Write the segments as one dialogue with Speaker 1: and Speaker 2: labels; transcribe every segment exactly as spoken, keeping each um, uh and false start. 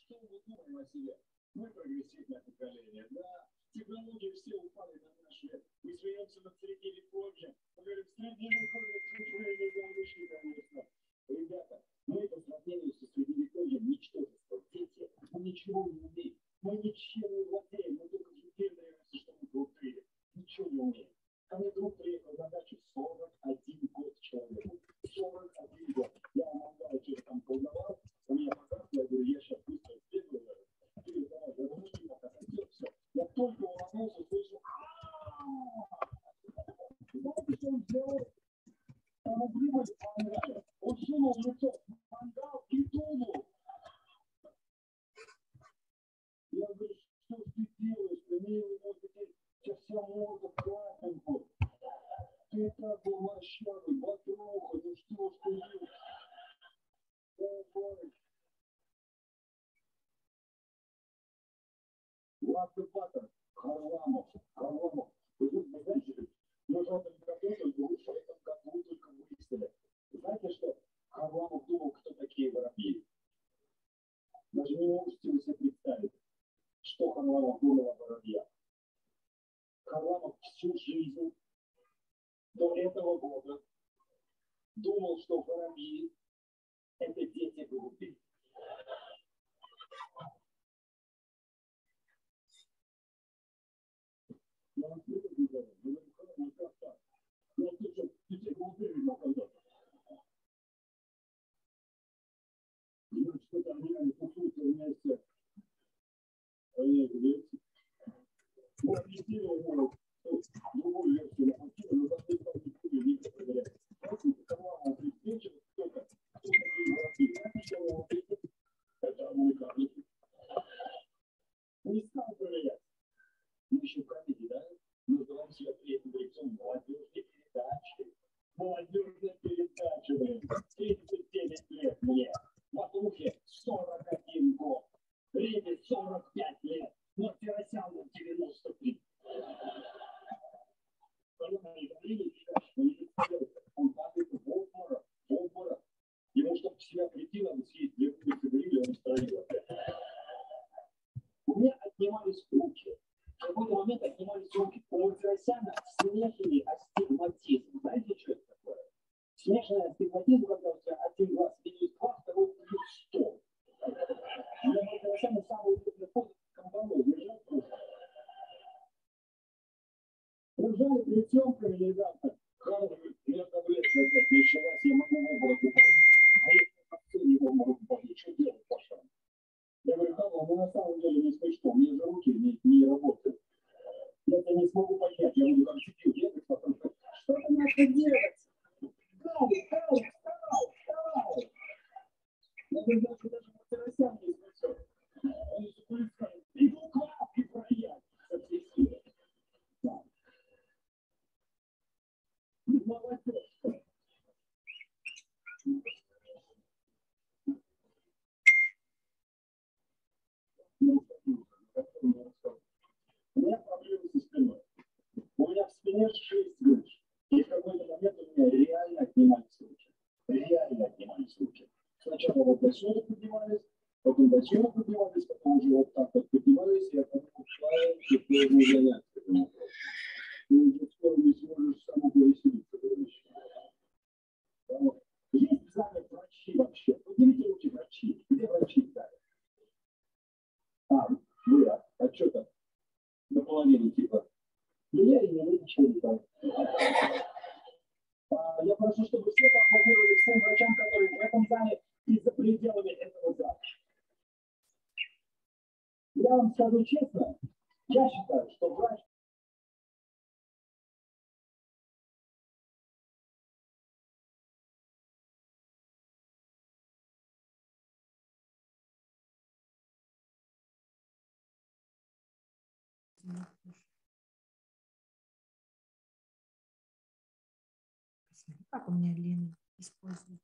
Speaker 1: Как у меня Лена использует?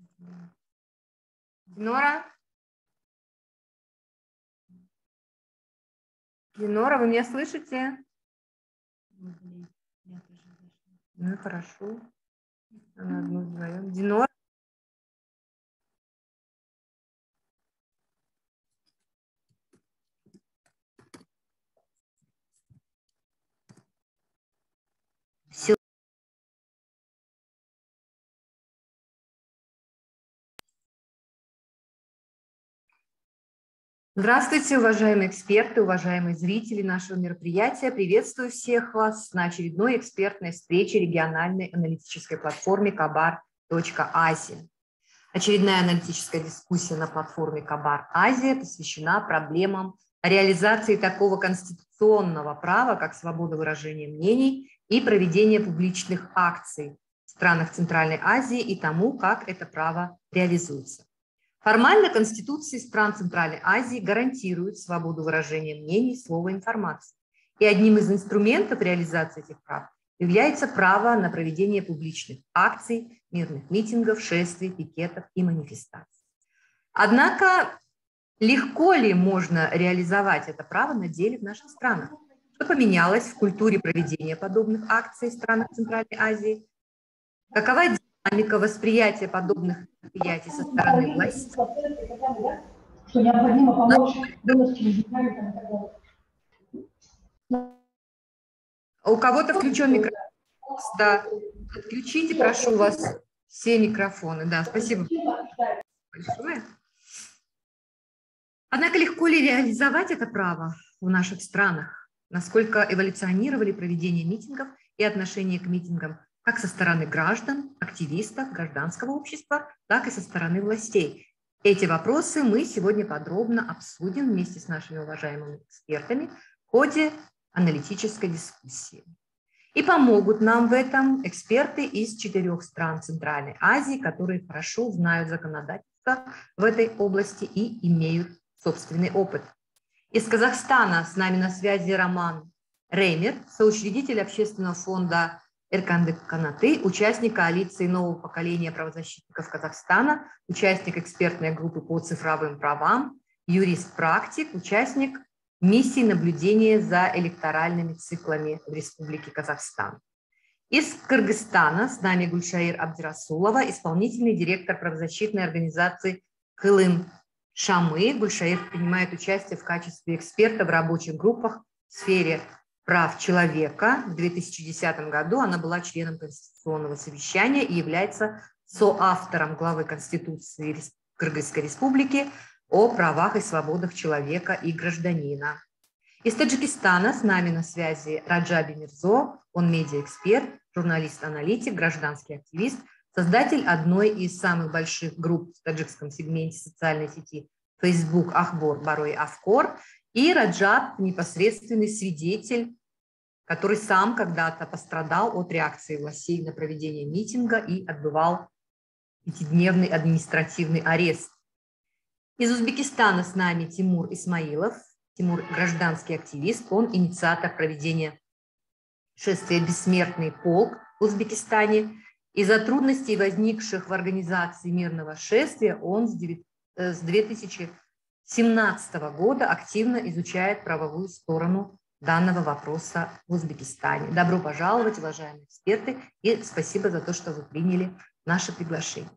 Speaker 1: Динора? Динора, вы меня слышите? Ну, хорошо. Одну вдвоем. Динора? Здравствуйте, уважаемые эксперты, уважаемые зрители нашего мероприятия. Приветствую всех вас на очередной экспертной встрече региональной аналитической платформе кабар точка азия. Очередная аналитическая дискуссия на платформе кабар точка азия посвящена проблемам реализации такого конституционного права, как свобода выражения мнений и проведения публичных акций в странах Центральной Азии и тому, как это право реализуется. Формально Конституции стран Центральной Азии гарантируют свободу выражения мнений, слова и информации. И одним из инструментов реализации этих прав является право на проведение публичных акций, мирных митингов, шествий, пикетов и манифестаций. Однако легко ли можно реализовать это право на деле в наших странах? Что поменялось в культуре проведения подобных акций в странах Центральной Азии? Какова динамика восприятия подобных мероприятий со стороны власти?
Speaker 2: Что необходимо помочь выносить.
Speaker 1: У кого-то включен микрофон. Да. Отключите, прошу вас, все микрофоны. Да, спасибо большое. Однако легко ли реализовать это право в наших странах? Насколько эволюционировали проведение митингов и отношение к митингам как со стороны граждан, активистов, гражданского общества, так и со стороны властей? Эти вопросы мы сегодня подробно обсудим вместе с нашими уважаемыми экспертами в ходе аналитической дискуссии. И помогут нам в этом эксперты из четырех стран Центральной Азии, которые хорошо знают законодательство в этой области и имеют собственный опыт. Из Казахстана с нами на связи Роман Реймер, соучредитель общественного фонда Эрканды Канаты, участник коалиции нового поколения правозащитников Казахстана, участник экспертной группы по цифровым правам, юрист-практик, участник миссии наблюдения за электоральными циклами в Республике Казахстан. Из Кыргызстана с нами Гульшаир Абдирасулова, исполнительный директор правозащитной организации Кылым Шамы. Гульшаир принимает участие в качестве эксперта в рабочих группах в сфере прав человека. В две тысячи десятом году она была членом Конституционного совещания и является соавтором главы Конституции Кыргызской Республики о правах и свободах человека и гражданина. Из Таджикистана с нами на связи Раджаби Мирзо, он медиаэксперт, журналист-аналитик, гражданский активист, создатель одной из самых больших групп в таджикском сегменте социальной сети Facebook Ахбор Барой Авкор, и Раджаб – непосредственный свидетель, который сам когда-то пострадал от реакции властей на проведение митинга и отбывал пятидневный административный арест. Из Узбекистана с нами Тимур Исмаилов. Тимур – гражданский активист, он инициатор проведения шествия «Бессмертный полк» в Узбекистане. Из-за трудностей, возникших в организации мирного шествия, он с две тысячи семнадцатого года активно изучает правовую сторону данного вопроса в Узбекистане. Добро пожаловать, уважаемые эксперты, и спасибо за то, что вы приняли наше приглашение.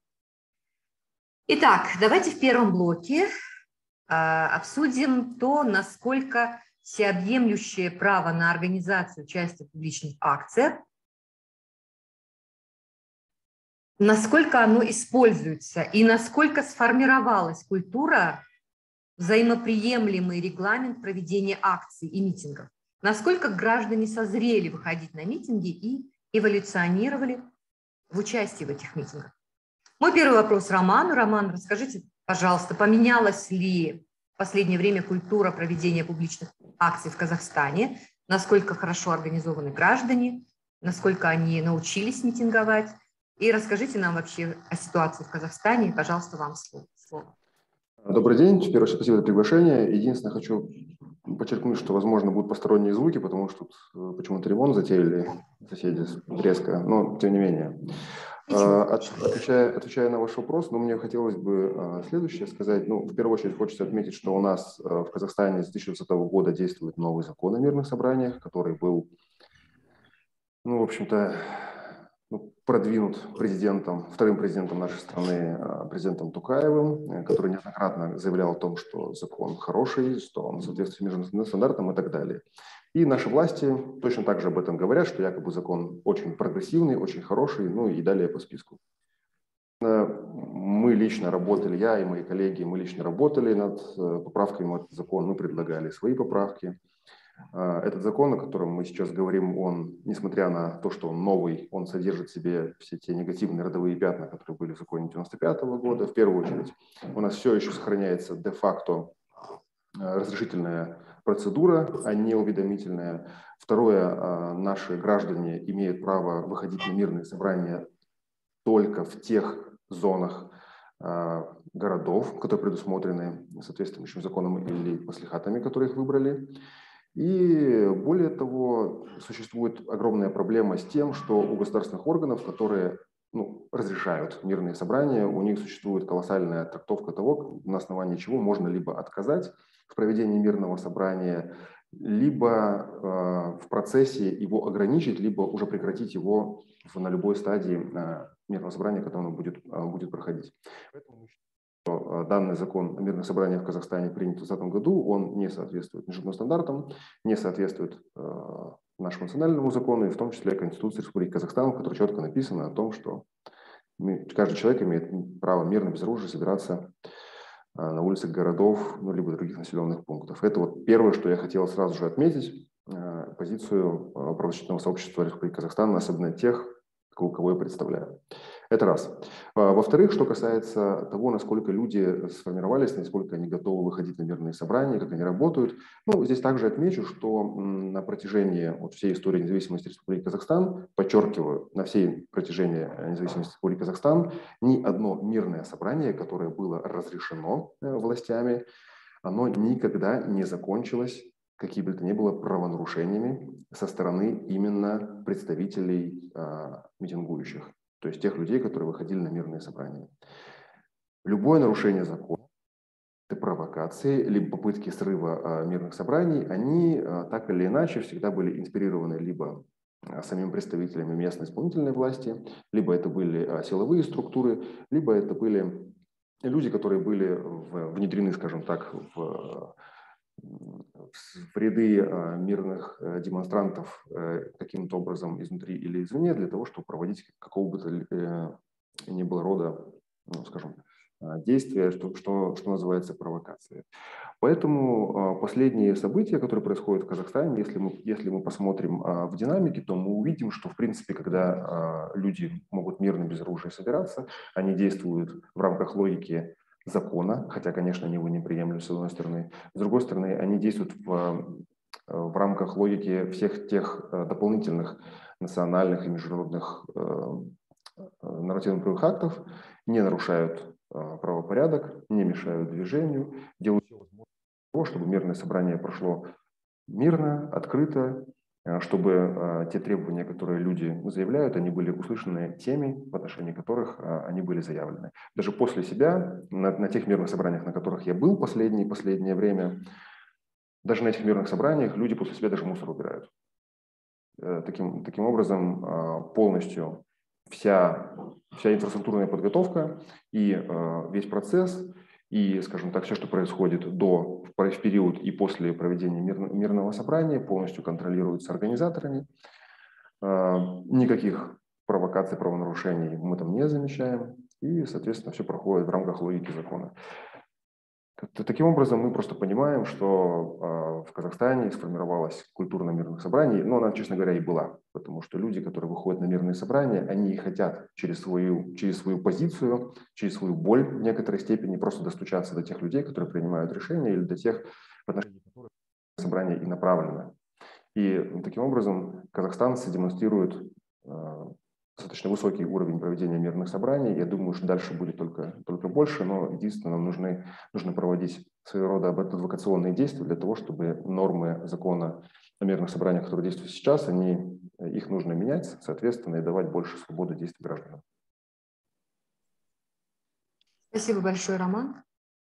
Speaker 1: Итак, давайте в первом блоке э, обсудим то, насколько всеобъемлющее право на организацию участия в публичных акциях, насколько оно используется и насколько сформировалась культура, взаимоприемлемый регламент проведения акций и митингов, насколько граждане созрели выходить на митинги и эволюционировали в участии в этих митингах. Мой первый вопрос Роману. Роман, расскажите, пожалуйста, поменялась ли в последнее время культура проведения публичных акций в Казахстане, насколько хорошо организованы граждане, насколько они научились митинговать, и расскажите нам вообще о ситуации в Казахстане. Пожалуйста, вам слово.
Speaker 3: Добрый день. В первую очередь, спасибо за приглашение. Единственное, хочу подчеркнуть, что, возможно, будут посторонние звуки, потому что тут почему-то ремонт затеяли соседи резко, но тем не менее. От, отвечая, отвечая на ваш вопрос, ну, мне хотелось бы следующее сказать. Ну, в первую очередь, хочется отметить, что у нас в Казахстане с две тысячи двадцатого года действует новый закон о мирных собраниях, который был, ну, в общем-то, продвинут президентом, вторым президентом нашей страны, президентом Токаевым, который неоднократно заявлял о том, что закон хороший, что он соответствует международным стандартам и так далее. И наши власти точно так же об этом говорят, что якобы закон очень прогрессивный, очень хороший, ну и далее по списку. Мы лично работали, я и мои коллеги, мы лично работали над поправками в этот закон, мы предлагали свои поправки. Этот закон, о котором мы сейчас говорим, он, несмотря на то, что он новый, он содержит в себе все те негативные родовые пятна, которые были в законе девяносто пятого года. В первую очередь, у нас все еще сохраняется де-факто разрешительная процедура, а не уведомительная. Второе, наши граждане имеют право выходить на мирные собрания только в тех зонах городов, которые предусмотрены соответствующим законом или маслихатами, которые их выбрали. И более того, существует огромная проблема с тем, что у государственных органов, которые ну, разрешают мирные собрания, у них существует колоссальная трактовка того, на основании чего можно либо отказать в проведении мирного собрания, либо э, в процессе его ограничить, либо уже прекратить его в, на любой стадии э, мирного собрания, когда оно будет, э, будет проходить. Поэтому данный закон о мирных собраниях в Казахстане принят в две тысячи двадцатом году, он не соответствует международным стандартам, не соответствует э, нашему национальному закону, и в том числе Конституции Республики Казахстан, в которой четко написано о том, что мы, каждый человек имеет право мирно, без оружия собираться э, на улицах городов, ну, либо других населенных пунктов. Это вот первое, что я хотел сразу же отметить, э, позицию э, правозащитного сообщества Республики Казахстан, особенно тех, кого я представляю. Это раз. Во-вторых, что касается того, насколько люди сформировались, насколько они готовы выходить на мирные собрания, как они работают, ну, здесь также отмечу, что на протяжении вот всей истории независимости Республики Казахстан, подчеркиваю, на всей протяжении независимости Республики Казахстан, ни одно мирное собрание, которое было разрешено властями, оно никогда не закончилось какие бы то ни было правонарушениями со стороны именно представителей а, митингующих, то есть тех людей, которые выходили на мирные собрания. Любое нарушение закона, провокации, либо попытки срыва а, мирных собраний, они а, так или иначе всегда были инспирированы либо а, самими представителями местной исполнительной власти, либо это были а, силовые структуры, либо это были люди, которые были в, внедрены, скажем так, в в ряды э, мирных э, демонстрантов э, каким-то образом изнутри или извне для того, чтобы проводить какого бы то э, ни было рода, ну, скажем, действия, что, что, что называется провокацией. Поэтому э, последние события, которые происходят в Казахстане, если мы, если мы посмотрим э, в динамике, то мы увидим, что, в принципе, когда э, люди могут мирно без оружия собираться, они действуют в рамках логики закона, хотя, конечно, они его не приемлют, с одной стороны. С другой стороны, они действуют в, в рамках логики всех тех дополнительных национальных и международных нормативно-правовых актов, не нарушают правопорядок, не мешают движению, делают все возможное, чтобы мирное собрание прошло мирно, открыто, чтобы те требования, которые люди заявляют, они были услышаны теми, в отношении которых они были заявлены. Даже после себя, на, на тех мирных собраниях, на которых я был последнее, последнее время, даже на этих мирных собраниях люди после себя даже мусор убирают. Таким, таким образом, полностью вся, вся инфраструктурная подготовка и весь процесс, и, скажем так, все, что происходит до, в период и после проведения мир, мирного собрания, полностью контролируется организаторами. Никаких провокаций, правонарушений мы там не замечаем. И, соответственно, все проходит в рамках логики закона. Таким образом, мы просто понимаем, что в Казахстане сформировалась культура мирных собраний, но она, честно говоря, и была, потому что люди, которые выходят на мирные собрания, они и хотят через свою, через свою позицию, через свою боль в некоторой степени просто достучаться до тех людей, которые принимают решения, или до тех, в отношении которых собрание и направлено. И таким образом Казахстан продемонстрирует достаточно высокий уровень проведения мирных собраний. Я думаю, что дальше будет только, только больше, но единственное, нам нужны, нужно проводить своего рода адвокационные действия для того, чтобы нормы закона о мирных собраниях, которые действуют сейчас, они, их нужно менять, соответственно, и давать больше свободы действий гражданам.
Speaker 1: Спасибо большое, Роман.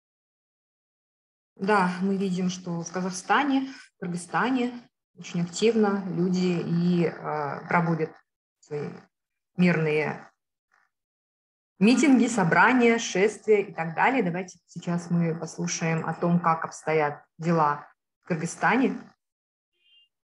Speaker 1: Да, мы видим, что в Казахстане, в Кыргызстане очень активно люди и э, проводят свои мирные митинги, собрания, шествия и так далее. Давайте сейчас мы послушаем о том, как обстоят дела в Кыргызстане.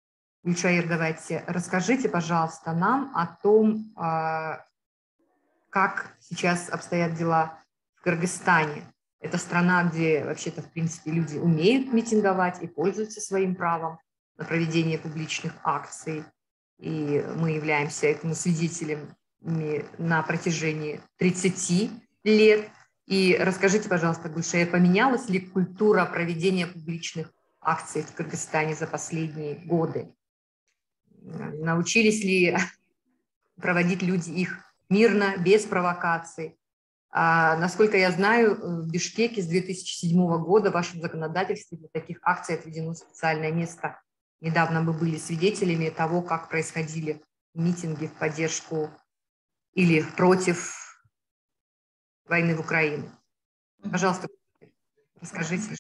Speaker 1: Гульшаир, давайте расскажите, пожалуйста, нам о том, как сейчас обстоят дела в Кыргызстане. Это страна, где вообще-то, в принципе, люди умеют митинговать и пользуются своим правом на проведение публичных акций. И мы являемся этому свидетелями на протяжении тридцати лет. И расскажите, пожалуйста, Гульшея, поменялась ли культура проведения публичных акций в Кыргызстане за последние годы? Научились ли проводить люди их мирно, без провокаций? А, насколько я знаю, в Бишкеке с две тысячи седьмого года в вашем законодательстве для таких акций отведено специальное место. Недавно мы были свидетелями того, как происходили митинги в поддержку или против войны в Украине. Пожалуйста, расскажите.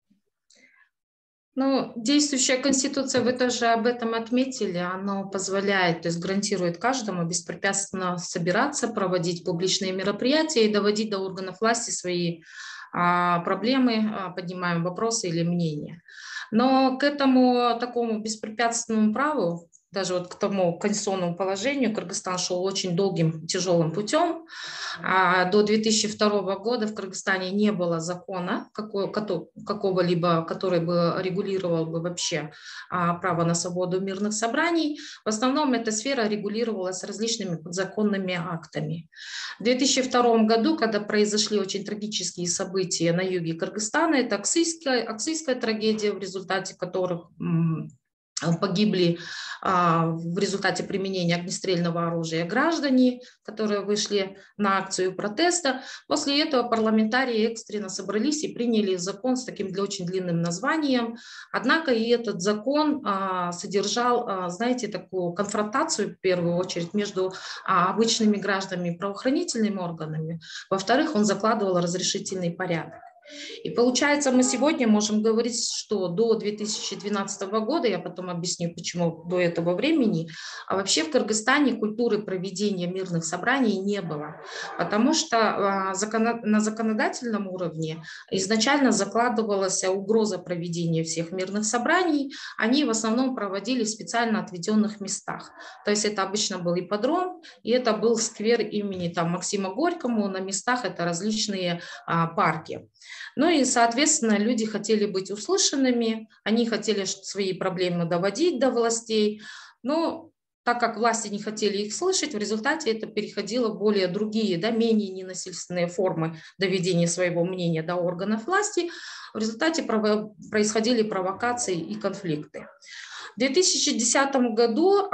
Speaker 4: Ну, действующая Конституция, вы тоже об этом отметили, она позволяет, то есть гарантирует каждому беспрепятственно собираться, проводить публичные мероприятия и доводить до органов власти свои а, проблемы, а, поднимаем вопросы или мнения. Но к этому такому беспрепятственному праву, даже вот к тому конституционному положению, Кыргызстан шел очень долгим, тяжелым путем. А до две тысячи второго года в Кыргызстане не было закона какого-либо, который бы регулировал бы вообще право на свободу мирных собраний. В основном эта сфера регулировалась различными подзаконными актами. В две тысячи втором году, когда произошли очень трагические события на юге Кыргызстана, это Аксайская, Аксайская трагедия, в результате которых погибли а, в результате применения огнестрельного оружия граждане, которые вышли на акцию протеста. После этого парламентарии экстренно собрались и приняли закон с таким для очень длинным названием. Однако и этот закон а, содержал, а, знаете, такую конфронтацию в первую очередь между а, обычными гражданами и правоохранительными органами. Во-вторых, он закладывал разрешительный порядок. И получается, мы сегодня можем говорить, что до две тысячи двенадцатого года, я потом объясню, почему до этого времени, а вообще в Кыргызстане культуры проведения мирных собраний не было, потому что на законодательном уровне изначально закладывалась угроза проведения всех мирных собраний, они в основном проводили в специально отведенных местах, то есть это обычно был ипподром, и это был сквер имени там, Максима Горького, на местах это различные а, парки. Ну и, соответственно, люди хотели быть услышанными, они хотели свои проблемы доводить до властей, но так как власти не хотели их слышать, в результате это переходило в более другие, да, менее ненасильственные формы доведения своего мнения до органов власти. В результате происходили провокации и конфликты. В две тысячи десятом году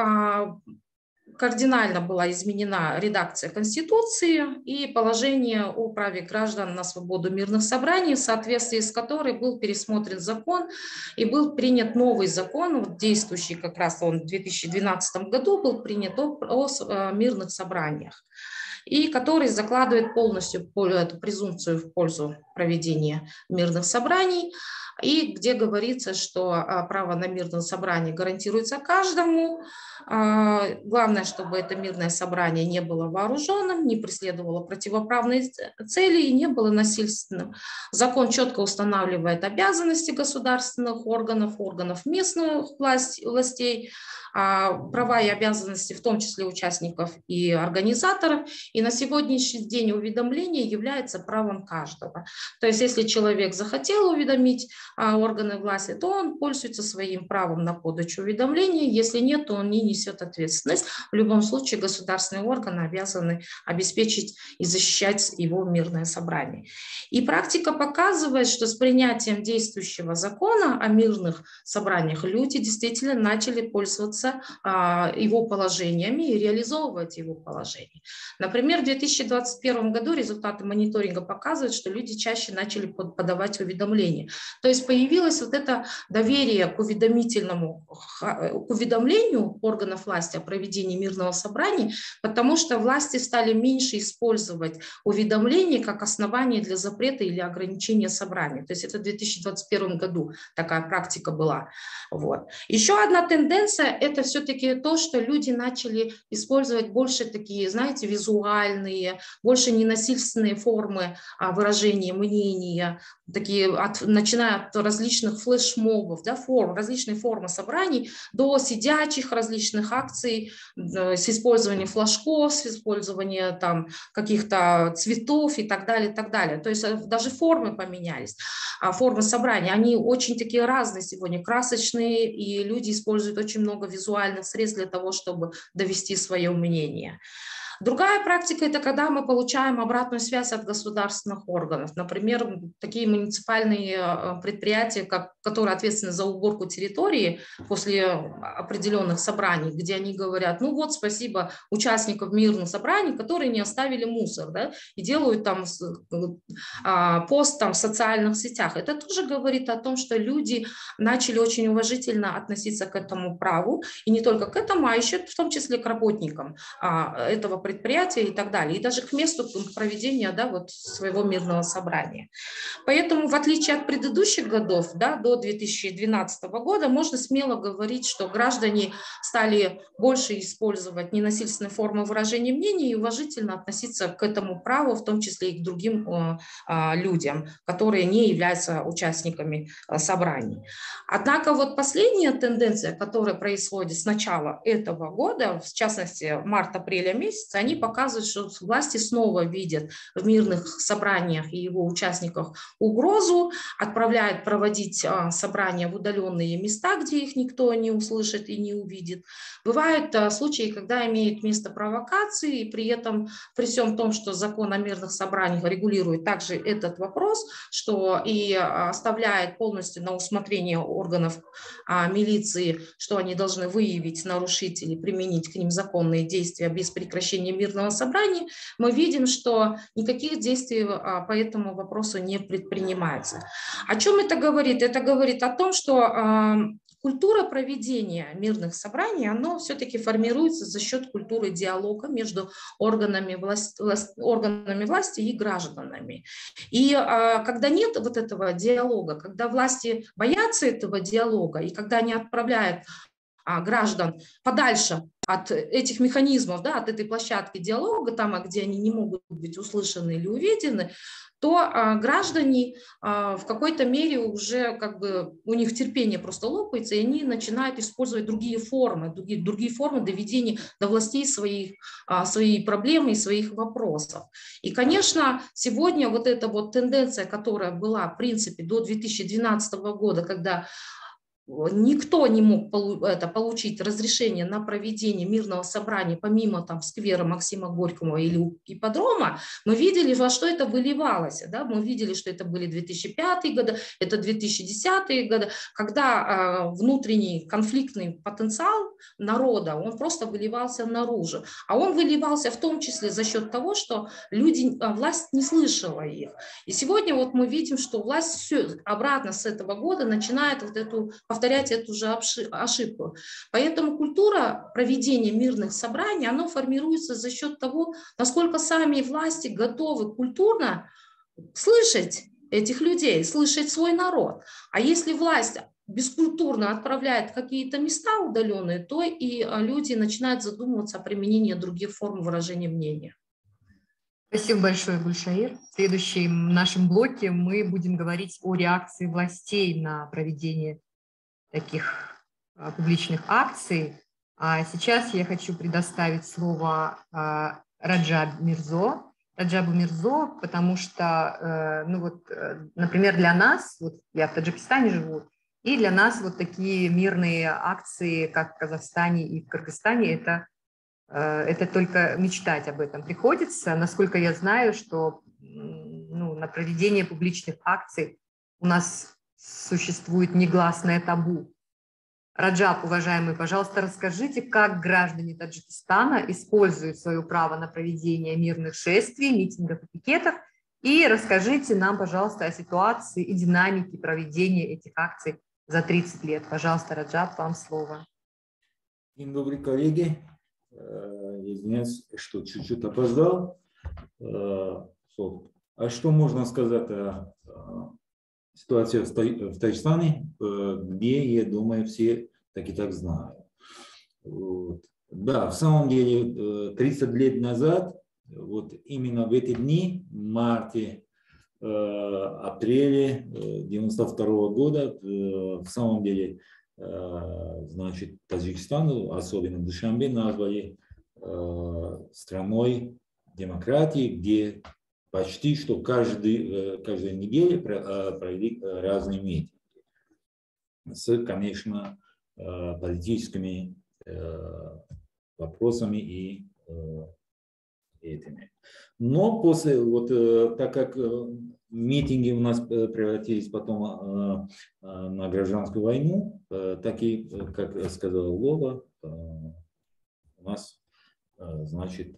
Speaker 4: кардинально была изменена редакция Конституции и положение о праве граждан на свободу мирных собраний, в соответствии с которой был пересмотрен закон и был принят новый закон, вот действующий как раз он в две тысячи двенадцатом году был принят о, о мирных собраниях, и который закладывает полностью эту презумпцию в пользу проведения мирных собраний, и где говорится, что право на мирное собрание гарантируется каждому. Главное, чтобы это мирное собрание не было вооруженным, не преследовало противоправные цели и не было насильственным. Закон четко устанавливает обязанности государственных органов, органов местных властей, права и обязанности, в том числе участников и организаторов. И на сегодняшний день уведомление является правом каждого. То есть если человек захотел уведомить органы власти, то он пользуется своим правом на подачу уведомления. Если нет, то он не несет ответственность. В любом случае государственные органы обязаны обеспечить и защищать его мирное собрание. И практика показывает, что с принятием действующего закона о мирных собраниях люди действительно начали пользоваться его положениями и реализовывать его положение. Например, в две тысячи двадцать первом году результаты мониторинга показывают, что люди чаще начали подавать уведомления. То есть появилось вот это доверие к уведомительному, к уведомлению органов власти о проведении мирного собрания, потому что власти стали меньше использовать уведомления как основание для запрета или ограничения собрания. То есть это в две тысячи двадцать первом году такая практика была. Вот. Еще одна тенденция – это все-таки то, что люди начали использовать больше такие, знаете, визуальные, больше ненасильственные формы выражения мнения, такие от, начиная от от различных флешмобов, да, форм, различные формы собраний, до сидячих различных акций с использованием флажков, с использованием там каких-то цветов и так далее, и так далее. То есть даже формы поменялись, формы собрания, они очень такие разные сегодня, красочные, и люди используют очень много визуальных средств для того, чтобы довести свое мнение. Другая практика – это когда мы получаем обратную связь от государственных органов. Например, такие муниципальные предприятия, как, которые ответственны за уборку территории после определенных собраний, где они говорят, ну вот, спасибо участникам мирных собраний, которые не оставили мусор, да, и делают там пост там в социальных сетях. Это тоже говорит о том, что люди начали очень уважительно относиться к этому праву, и не только к этому, а еще в том числе к работникам этого предприятия и так далее, и даже к месту проведения, да, вот своего мирного собрания. Поэтому, в отличие от предыдущих годов, да, до две тысячи двенадцатого года, можно смело говорить, что граждане стали больше использовать ненасильственные формы выражения мнений и уважительно относиться к этому праву, в том числе и к другим э, э, людям, которые не являются участниками э, собраний. Однако вот последняя тенденция, которая происходит с начала этого года, в частности, март-апреля месяца, они показывают, что власти снова видят в мирных собраниях и его участниках угрозу, отправляют проводить а, собрания в удаленные места, где их никто не услышит и не увидит. Бывают а, случаи, когда имеют место провокации, и при этом, при всем том, что закон о мирных собраниях регулирует также этот вопрос, что и а, оставляет полностью на усмотрение органов а, милиции, что они должны выявить нарушителей, применить к ним законные действия без прекращения мирного собрания, мы видим, что никаких действий по этому вопросу не предпринимается. О чем это говорит? Это говорит о том, что культура проведения мирных собраний, она все-таки формируется за счет культуры диалога между органами власти, органами власти и гражданами. И когда нет вот этого диалога, когда власти боятся этого диалога, и когда они отправляют граждан подальше от этих механизмов, да, от этой площадки диалога, там, где они не могут быть услышаны или увидены, то а, граждане а, в какой-то мере уже как бы у них терпение просто лопается, и они начинают использовать другие формы, другие, другие формы доведения до властей своих, а, своей проблемы и своих вопросов. И, конечно, сегодня вот эта вот тенденция, которая была, в принципе, до две тысячи двенадцатого года, когда никто не мог это, получить разрешение на проведение мирного собрания помимо там сквера Максима Горького или ипподрома, мы видели, во что это выливалось. Да? Мы видели, что это были две тысячи пятые годы, это две тысячи десятые годы, когда э, внутренний конфликтный потенциал народа, он просто выливался наружу. А он выливался в том числе за счет того, что люди, власть не слышала их. И сегодня вот мы видим, что власть все обратно с этого года начинает вот эту повторять эту же ошибку. Поэтому культура проведения мирных собраний, она формируется за счет того, насколько сами власти готовы культурно слышать этих людей, слышать свой народ. А если власть бескультурно отправляет в какие-то места удаленные, то и люди начинают задумываться о применении других форм выражения мнения.
Speaker 1: Спасибо большое, Гульшаир. В следующем нашем блоке мы будем говорить о реакции властей на проведение таких а, публичных акций. А сейчас я хочу предоставить слово а, Раджаб Мирзо. Раджабу Мирзо, потому что, э, ну вот, э, например, для нас, вот я в Таджикистане живу, и для нас вот такие мирные акции, как в Казахстане и в Кыргызстане, это, э, это только мечтать об этом приходится. Насколько я знаю, что ну, на проведение публичных акций у нас существует негласное табу. Раджаб, уважаемый, пожалуйста, расскажите, как граждане Таджикистана используют свое право на проведение мирных шествий, митингов и пикетов, и расскажите нам, пожалуйста, о ситуации и динамике проведения этих акций за тридцать лет. Пожалуйста, Раджаб, вам слово.
Speaker 5: День добрый, коллеги. Извиняюсь, что чуть-чуть опоздал. А что можно сказать о ситуации в Таджикистане, где, я думаю, все так и так знают. Вот. Да, в самом деле, тридцать лет назад, вот именно в эти дни, в марте апреле девяносто второго года. В самом деле, значит, Таджикистан, особенно Душанбе, назвали страной демократии, где почти что каждый, каждую неделю провели разные митинги с, конечно, политическими вопросами и этими. Но после, вот так как митинги у нас превратились потом на гражданскую войну, так и, как сказал Лова, у нас, значит,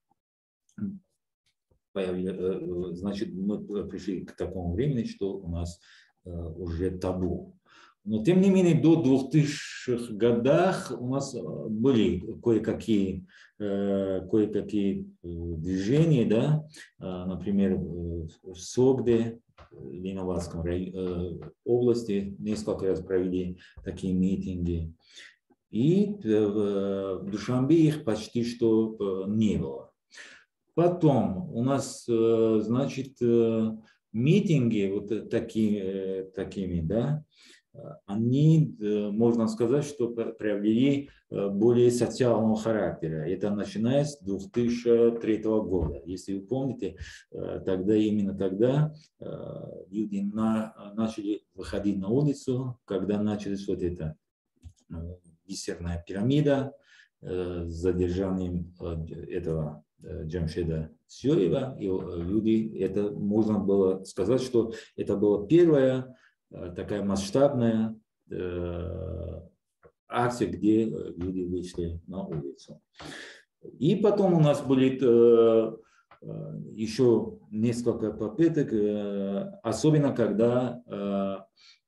Speaker 5: значит, мы пришли к такому времени, что у нас уже табу. Но тем не менее до двухтысячных годах у нас были кое-какие кое-какие движения, да, например, в Согде, в Лениноградской области несколько раз провели такие митинги. И в Душанбе их почти что не было. Потом у нас, значит, митинги вот такие, такими, да, они, можно сказать, что приобрели более социального характера. Это начиная с две тысячи третьего года. Если вы помните, тогда, именно тогда люди на, начали выходить на улицу, когда началась вот эта десертная пирамида с задержанием этого Джамшеда Сюрева. И люди, это можно было сказать, что это была первая такая масштабная э, акция, где люди вышли на улицу. И потом у нас были э, еще несколько попыток, э, особенно когда э,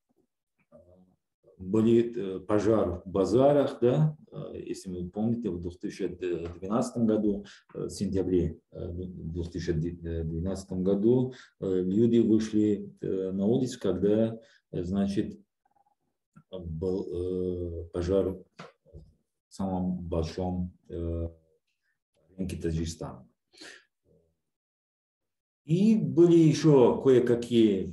Speaker 5: были пожары в базарах, да, если вы помните, в две тысячи двенадцатом году, в сентябре две тысячи двенадцатом году люди вышли на улицу, когда, значит, был пожар в самом большом рынке Таджикистана. И были еще кое-какие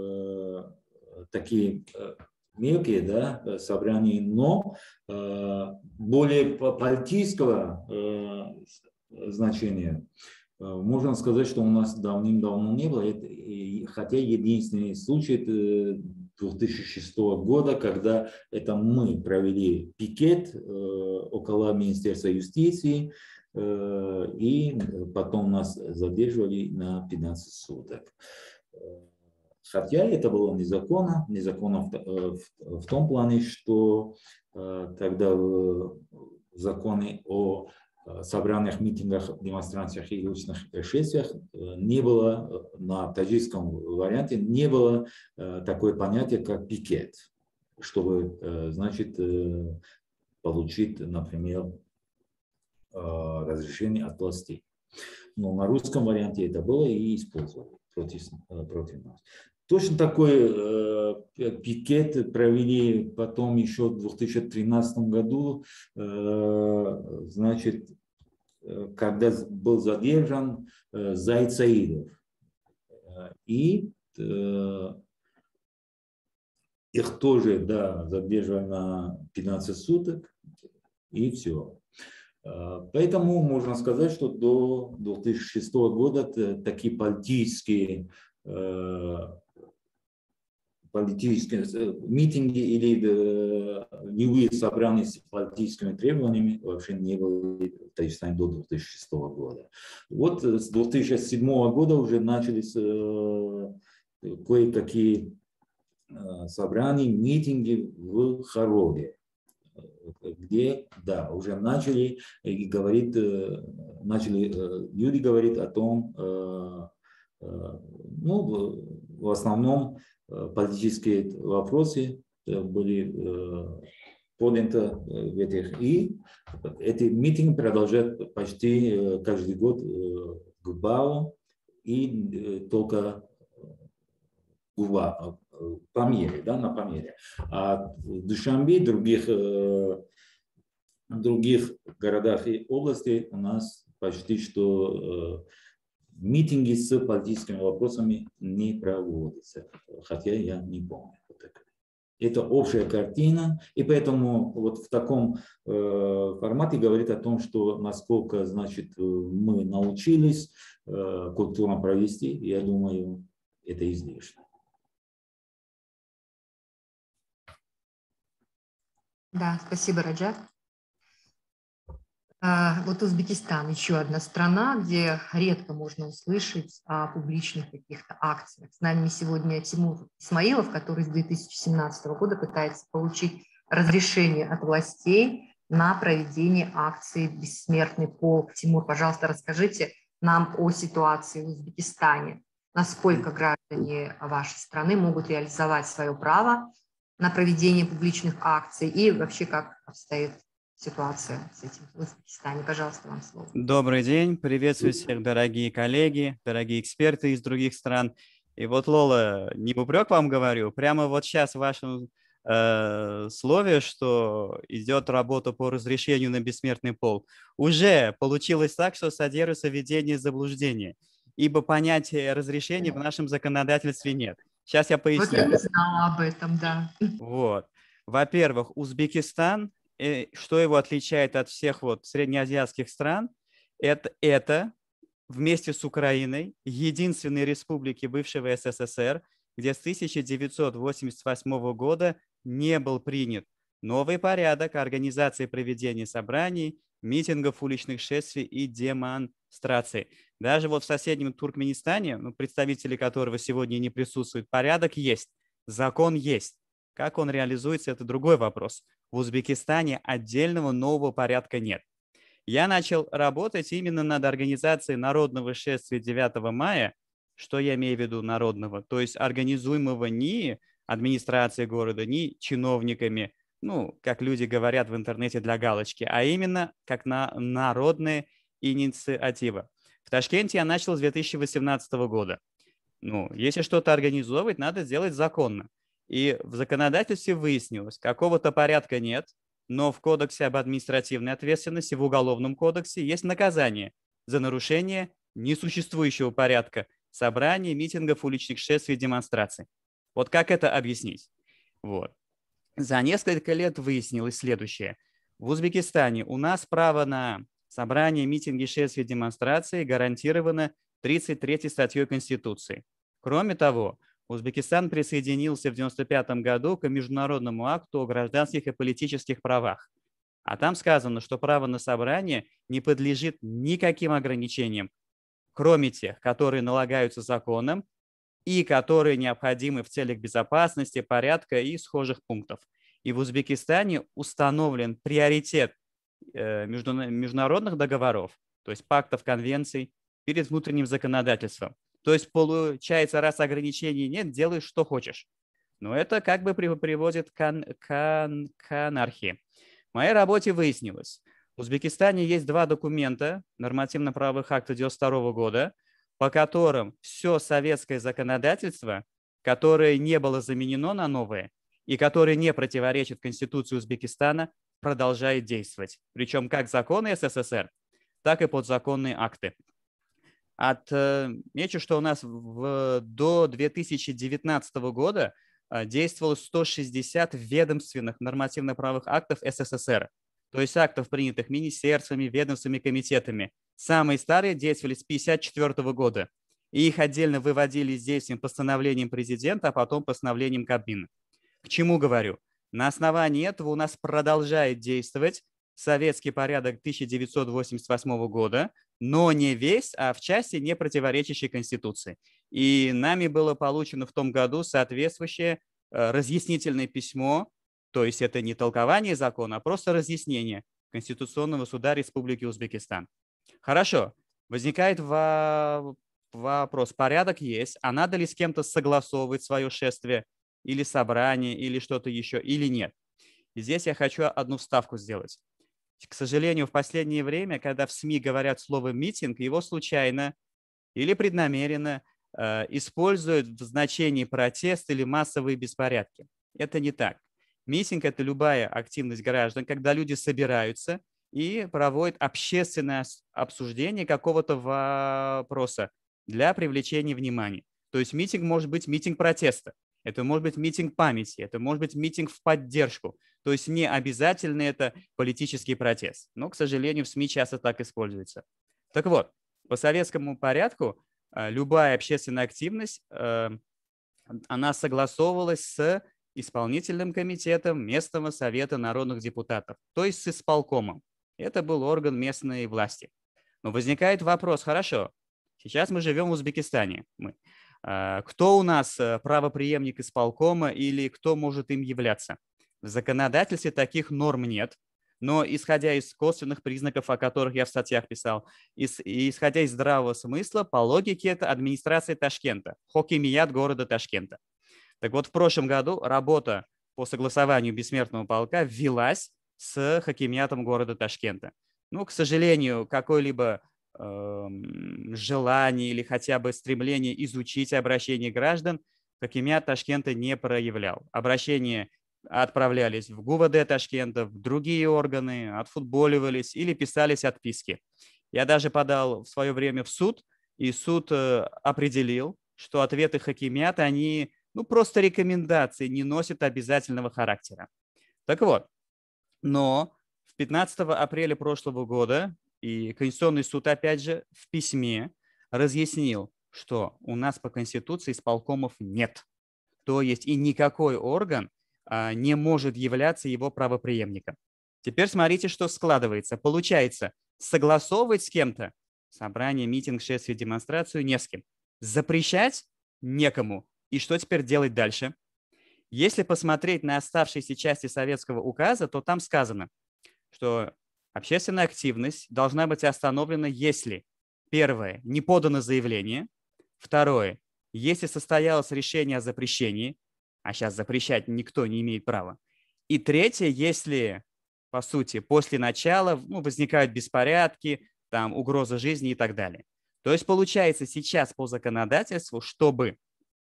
Speaker 5: такие мелкие, да, собрания, но э, более политического э, значения э, можно сказать, что у нас давным-давно не было. Это, и, хотя единственный случай это две тысячи шестого года, когда это мы провели пикет э, около Министерства юстиции, э, и потом нас задерживали на пятнадцать суток. Хотя это было незаконно, незаконно в, в, в том плане, что э, тогда в законе о собраниях, митингах, демонстрациях и уличных шествиях э, не было, на таджикском варианте не было э, такое понятие, как пикет, чтобы, э, значит, э, получить, например, э, разрешение от властей. Но на русском варианте это было и использовали против, против нас. Точно такой э, пикет провели потом еще в две тысячи тринадцатом году, э, значит, когда был задержан э, Заид Саидов. И э, их тоже, да, задержали на пятнадцать суток, и все. Поэтому можно сказать, что до две тысячи шестого года такие политические, политические митинги или любые собрания с политическими требованиями вообще не было в Таджикистане до две тысячи шестого года. Вот с две тысячи седьмого года уже начались кое-какие собрания, митинги в Хароге, где, да, уже начали говорить, начали люди говорить о том, ну, в основном политические вопросы были подняты в этих, и эти митинги продолжают почти каждый год в Губау и только в Памире, да, на Памире. А в Душанбе, других, других городах и областях у нас почти что митинги с политическими вопросами не проводятся, хотя я не помню. Это общая картина, и поэтому вот в таком э, формате говорит о том, что насколько, значит, мы научились э, культурно провести, я думаю, это излишне.
Speaker 1: Да, спасибо, Раджат. А, вот Узбекистан, еще одна страна, где редко можно услышать о публичных каких-то акциях. С нами сегодня Тимур Исмаилов, который с две тысячи семнадцатого года пытается получить разрешение от властей на проведение акции «Бессмертный полк». Тимур, пожалуйста, расскажите нам о ситуации в Узбекистане. Насколько граждане вашей страны могут реализовать свое право на проведение публичных акций и вообще как обстоит ситуация с этим в Узбекистане. Пожалуйста, вам слово.
Speaker 6: Добрый день. Приветствую всех, дорогие коллеги, дорогие эксперты из других стран. И вот, Лола, не в упрек вам говорю, прямо вот сейчас в вашем э, слове, что идет работа по разрешению на бессмертный полк, уже получилось так, что содержится введение заблуждения, ибо понятия разрешения в нашем законодательстве нет. Сейчас я поясню.
Speaker 1: Вот я не знала об этом, да.
Speaker 6: Вот. Во-первых, Узбекистан, что его отличает от всех вот среднеазиатских стран, это, это вместе с Украиной единственные республики бывшего СССР, где с тысяча девятьсот восемьдесят восьмого года не был принят новый порядок организации проведения собраний, митингов, уличных шествий и демонстраций. Даже вот в соседнем Туркменистане, ну, представители которого сегодня не присутствуют, порядок есть, закон есть. Как он реализуется, это другой вопрос. В Узбекистане отдельного нового порядка нет. Я начал работать именно над организацией народного шествия девятого мая, что я имею в виду народного, то есть организуемого не администрацией города, не чиновниками, ну, как люди говорят в интернете для галочки, а именно как на народная инициатива. В Ташкенте я начал с две тысячи восемнадцатого года. Ну, если что-то организовывать, надо сделать законно. И в законодательстве выяснилось, какого-то порядка нет, но в Кодексе об административной ответственности, в Уголовном кодексе есть наказание за нарушение несуществующего порядка собраний, митингов, уличных шествий и демонстраций. Вот как это объяснить? Вот. За несколько лет выяснилось следующее. В Узбекистане у нас право на собрание, митинги, шествия, демонстрации гарантировано тридцать третьей статьей Конституции. Кроме того, Узбекистан присоединился в девяносто пятом году к Международному акту о гражданских и политических правах. А там сказано, что право на собрание не подлежит никаким ограничениям, кроме тех, которые налагаются законом и которые необходимы в целях безопасности, порядка и схожих пунктов. И в Узбекистане установлен приоритет международных договоров, то есть пактов, конвенций, перед внутренним законодательством. То есть, получается, раз ограничений нет, делай, что хочешь. Но это как бы приводит к, ан к, к анархии. В моей работе выяснилось, в Узбекистане есть два документа нормативно-правовых актов девяносто второго года, по которым все советское законодательство, которое не было заменено на новое и которое не противоречит Конституции Узбекистана, продолжает действовать. Причем как законы СССР, так и подзаконные акты. Отмечу, что у нас в, до две тысячи девятнадцатого года действовало сто шестьдесят ведомственных нормативно-правовых актов СССР, то есть актов, принятых министерствами, ведомствами, комитетами. Самые старые действовали с тысяча девятьсот пятьдесят четвёртого года, и их отдельно выводили с действием постановлением президента, а потом постановлением Кабмина. К чему говорю? На основании этого у нас продолжает действовать советский порядок тысяча девятьсот восемьдесят восьмого года, но не весь, а в части, не противоречащей Конституции. И нами было получено в том году соответствующее э, разъяснительное письмо, то есть это не толкование закона, а просто разъяснение Конституционного суда Республики Узбекистан. Хорошо, возникает во... вопрос, порядок есть, а надо ли с кем-то согласовывать свое шествие или собрание, или что-то еще, или нет? И здесь я хочу одну вставку сделать. К сожалению, в последнее время, когда в СМИ говорят слово «митинг», его случайно или преднамеренно э, используют в значении протест или массовые беспорядки. Это не так. Митинг – это любая активность граждан, когда люди собираются и проводят общественное обсуждение какого-то вопроса, для привлечения внимания. То есть митинг может быть митинг протеста, это может быть митинг памяти, это может быть митинг в поддержку. То есть не обязательно это политический протест. Но, к сожалению, в СМИ часто так используется. Так вот, по советскому порядку любая общественная активность, она согласовывалась с исполнительным комитетом местного совета народных депутатов, то есть с исполкомом. Это был орган местной власти. Но возникает вопрос, хорошо, сейчас мы живем в Узбекистане. Мы. Кто у нас правопреемник исполкома или кто может им являться? В законодательстве таких норм нет, но исходя из косвенных признаков, о которых я в статьях писал, и исходя из здравого смысла, по логике это администрация Ташкента, хокимият города Ташкента. Так вот, в прошлом году работа по согласованию бессмертного полка велась с хокимиатом города Ташкента. Ну, к сожалению, какое-либо э, желание или хотя бы стремление изучить обращение граждан хокимиат Ташкента не проявлял. Обращения отправлялись в ГУВД Ташкента, в другие органы, отфутболивались или писались отписки. Я даже подал в свое время в суд, и суд э, определил, что ответы хокимиата, они ну, просто рекомендации, не носят обязательного характера. Так вот, но пятнадцатого апреля прошлого года и Конституционный суд, опять же, в письме разъяснил, что у нас по Конституции исполкомов нет. То есть и никакой орган а, не может являться его правопреемником. Теперь смотрите, что складывается. Получается, согласовывать с кем-то собрание, митинг, шествие, демонстрацию не с кем. Запрещать некому. И что теперь делать дальше? Если посмотреть на оставшиеся части советского указа, то там сказано, что общественная активность должна быть остановлена, если, первое, не подано заявление, второе, если состоялось решение о запрещении, а сейчас запрещать никто не имеет права, и третье, если, по сути, после начала ну, возникают беспорядки, там, угроза жизни и так далее. То есть получается сейчас по законодательству, чтобы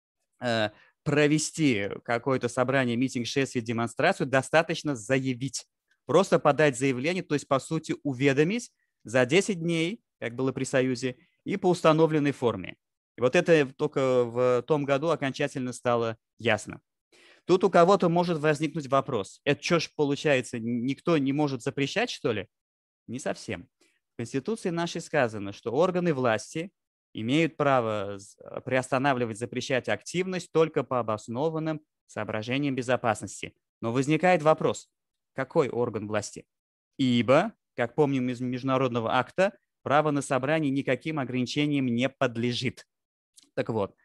Speaker 6: э, провести какое-то собрание, митинг, шествие, демонстрацию, достаточно заявить. Просто подать заявление, то есть, по сути, уведомить за десять дней, как было при Союзе, и по установленной форме. И вот это только в том году окончательно стало ясно. Тут у кого-то может возникнуть вопрос. Это что ж получается, никто не может запрещать, что ли? Не совсем. В Конституции нашей сказано, что органы власти имеют право приостанавливать, запрещать активность только по обоснованным соображениям безопасности. Но возникает вопрос, какой орган власти? Ибо, как помним из международного акта, право на собрание никаким ограничениям не подлежит. Так вот,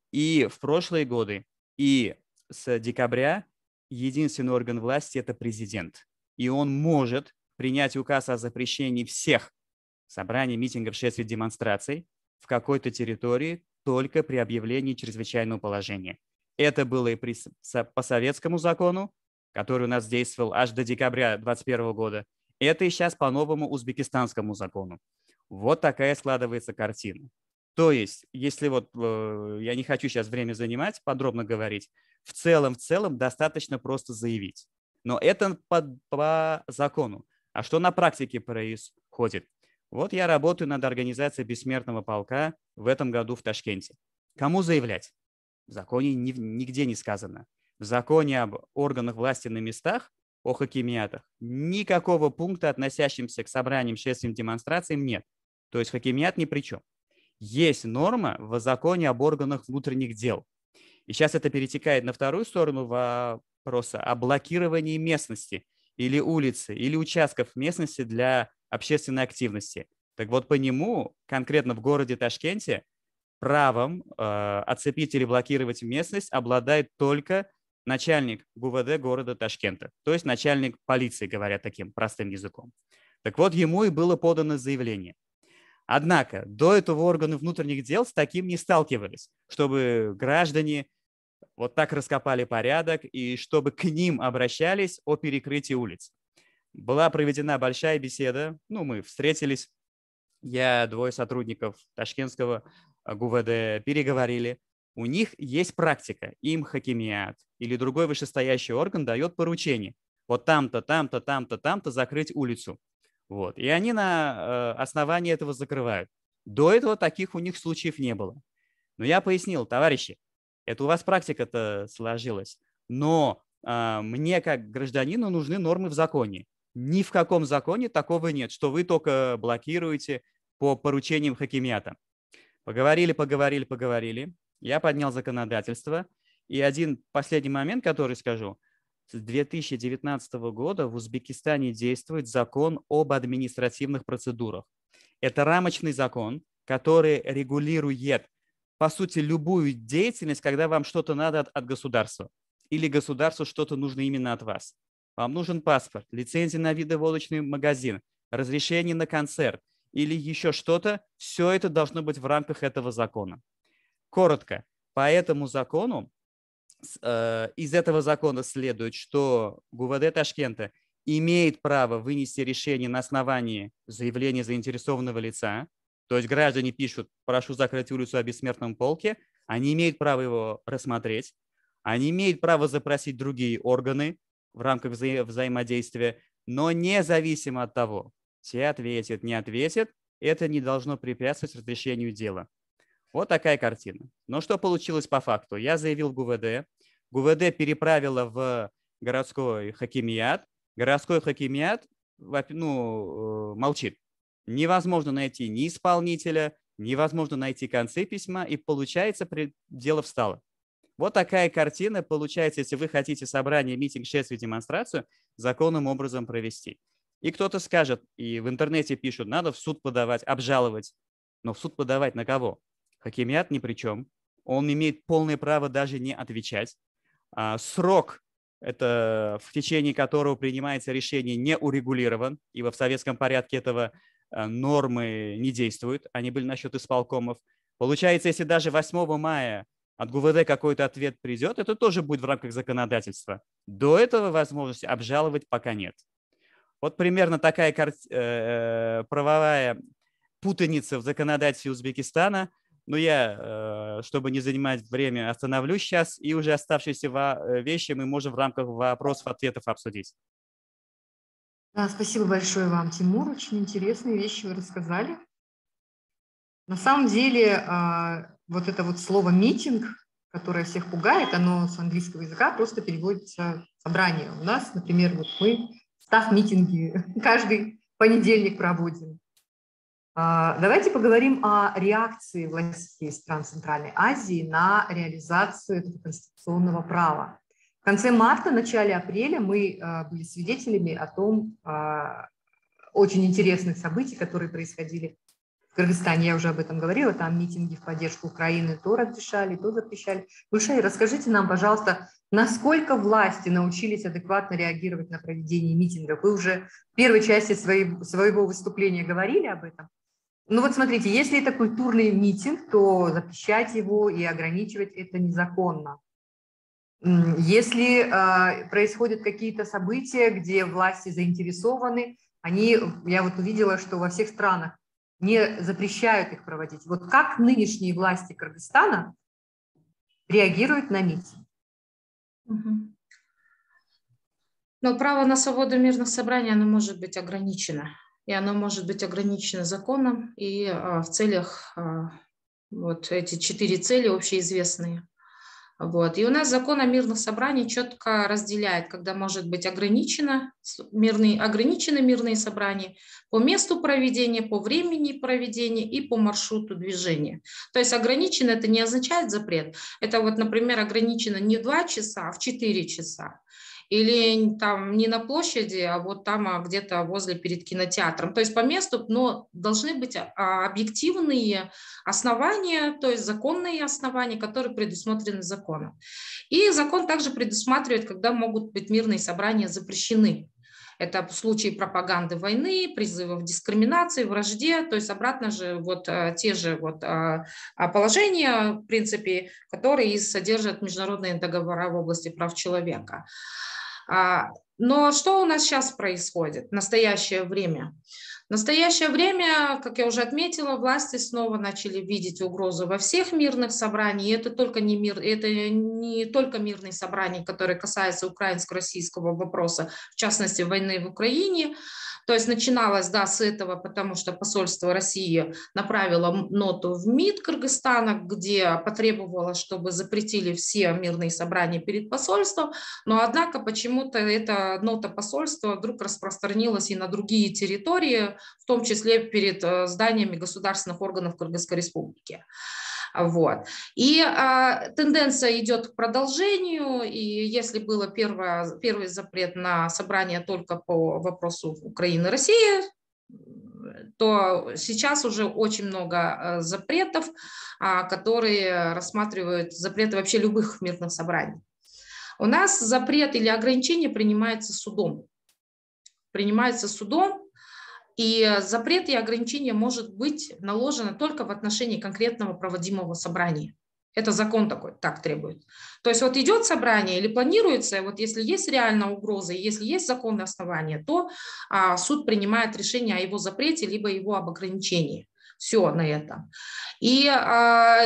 Speaker 6: и в прошлые годы, и с декабря единственный орган власти – это президент. И он может принять указ о запрещении всех собраний, митингов, шествий, демонстраций в какой-то территории только при объявлении чрезвычайного положения. Это было и при, по советскому закону, который у нас действовал аж до декабря двадцать первого года. Это и сейчас по новому узбекистанскому закону. Вот такая складывается картина. То есть, если вот, э, я не хочу сейчас время занимать, подробно говорить, в целом, в целом достаточно просто заявить. Но это по, по закону. А что на практике происходит? Вот я работаю над организацией бессмертного полка в этом году в Ташкенте. Кому заявлять? В законе ни, нигде не сказано. В законе об органах власти на местах, о хокимиатах, никакого пункта, относящимся к собраниям, шествиям, демонстрациям, нет. То есть хокимиат ни при чем. Есть норма в законе об органах внутренних дел. И сейчас это перетекает на вторую сторону вопроса о блокировании местности или улицы, или участков местности для общественной активности. Так вот, по нему, конкретно в городе Ташкенте, правом э, оцепить или блокировать местность обладает только начальник ГУВД города Ташкента, то есть начальник полиции, говоря таким простым языком. Так вот, ему и было подано заявление. Однако до этого органы внутренних дел с таким не сталкивались, чтобы граждане вот так раскопали порядок и чтобы к ним обращались о перекрытии улиц. Была проведена большая беседа, ну, мы встретились, я, двое сотрудников ташкентского ГУВД переговорили. У них есть практика, им хокимиат или другой вышестоящий орган дает поручение. Вот там-то, там-то, там-то, там-то закрыть улицу. Вот. И они на основании этого закрывают. До этого таких у них случаев не было. Но я пояснил, товарищи, это у вас практика-то сложилась, но а, мне как гражданину нужны нормы в законе. Ни в каком законе такого нет, что вы только блокируете по поручениям хакимията. Поговорили, поговорили, поговорили. Я поднял законодательство. И один последний момент, который скажу. С две тысячи девятнадцатого года в Узбекистане действует закон об административных процедурах. Это рамочный закон, который регулирует, по сути, любую деятельность, когда вам что-то надо от, от государства. Или государству что-то нужно именно от вас. Вам нужен паспорт, лицензия на видоволочный магазин, разрешение на концерт или еще что-то. Все это должно быть в рамках этого закона. Коротко, по этому закону, э, из этого закона следует, что ГУВД Ташкента имеет право вынести решение на основании заявления заинтересованного лица. То есть граждане пишут: прошу закрыть улицу о бессмертном полке. Они имеют право его рассмотреть. Они имеют право запросить другие органы в рамках вза- взаимодействия. Но независимо от того, те ответят, не ответят, это не должно препятствовать разрешению дела. Вот такая картина. Но что получилось по факту? Я заявил в ГУВД. ГУВД переправила в городской хакимият. Городской хакимият ну, молчит. Невозможно найти ни исполнителя, невозможно найти концы письма, и получается, дело встало. Вот такая картина получается, если вы хотите собрание, митинг, шествие, демонстрацию законным образом провести. И кто-то скажет, и в интернете пишут, надо в суд подавать, обжаловать. Но в суд подавать на кого? Хакимият ни при чем. Он имеет полное право даже не отвечать. А срок, это в течение которого принимается решение, не урегулирован, ибо в советском порядке этого нормы не действуют. Они были насчет исполкомов. Получается, если даже восьмого мая от ГУВД какой-то ответ придет, это тоже будет в рамках законодательства. До этого возможности обжаловать пока нет. Вот примерно такая э, правовая путаница в законодательстве Узбекистана. Но я, э, чтобы не занимать время, остановлюсь сейчас, и уже оставшиеся вещи мы можем в рамках вопросов-ответов обсудить.
Speaker 1: Да, спасибо большое вам, Тимур. Очень интересные вещи вы рассказали. На самом деле, вот это вот слово «митинг», которое всех пугает, оно с английского языка просто переводится «собрание». У нас, например, вот мы став-митинги каждый понедельник проводим. Давайте поговорим о реакции властей стран Центральной Азии на реализацию этого конституционного права. В конце марта, начале апреля мы были свидетелями о том, очень интересных событий, которые происходили в Кыргызстане. Я уже об этом говорила, там митинги в поддержку Украины то разрешали, то запрещали. Гульшай, расскажите нам, пожалуйста, насколько власти научились адекватно реагировать на проведение митингов? Вы уже в первой части своей, своего выступления говорили об этом. Ну вот смотрите, если это культурный митинг, то запрещать его и ограничивать это незаконно. Если э, происходят какие-то события, где власти заинтересованы, они, я вот увидела, что во всех странах не запрещают их проводить. Вот как нынешние власти Кыргызстана реагируют на митинг?
Speaker 4: Угу. Но право на свободу мирных собраний, оно может быть ограничено. И оно может быть ограничено законом и а, в целях, а, вот эти четыре цели общеизвестные. Вот. И у нас закон о мирных собраниях четко разделяет, когда может быть ограничено мирные, ограничены мирные собрания по месту проведения, по времени проведения и по маршруту движения. То есть ограничено это не означает запрет. Это вот, например, ограничено не в два часа, а в четыре часа. Или там не на площади, а вот там а где-то возле перед кинотеатром. То есть по месту, но должны быть объективные основания, то есть законные основания, которые предусмотрены законом. И закон также предусматривает, когда могут быть мирные собрания запрещены. Это в случае пропаганды войны, призывов к дискриминации, вражде, то есть обратно же вот те же вот положения, в принципе, которые содержат международные договора в области прав человека. Но что у нас сейчас происходит в настоящее время? В настоящее время, как я уже отметила, власти снова начали видеть угрозу во всех мирных собраниях. И это только не мир, это не только мирные собрания, которые касаются украинско-российского вопроса, в частности войны в Украине, То есть начиналось, да, с этого, потому что посольство России направило ноту в МИД Кыргызстана, где потребовало, чтобы запретили все мирные собрания перед посольством, но однако почему-то эта нота посольства вдруг распространилась и на другие территории, в том числе перед зданиями государственных органов Кыргызской Республики. Вот. И а, тенденция идет к продолжению, и если был первый запрет на собрание только по вопросу Украины и России, то сейчас уже очень много запретов, а, которые рассматривают запреты вообще любых мирных собраний. У нас запрет или ограничение принимается судом. Принимается судом. И запрет и ограничение может быть наложено только в отношении конкретного проводимого собрания. Это закон такой, так требует. То есть вот идет собрание или планируется, вот если есть реальная угроза, если есть законное основание, то а, суд принимает решение о его запрете либо его об ограничении. Все на этом. И а,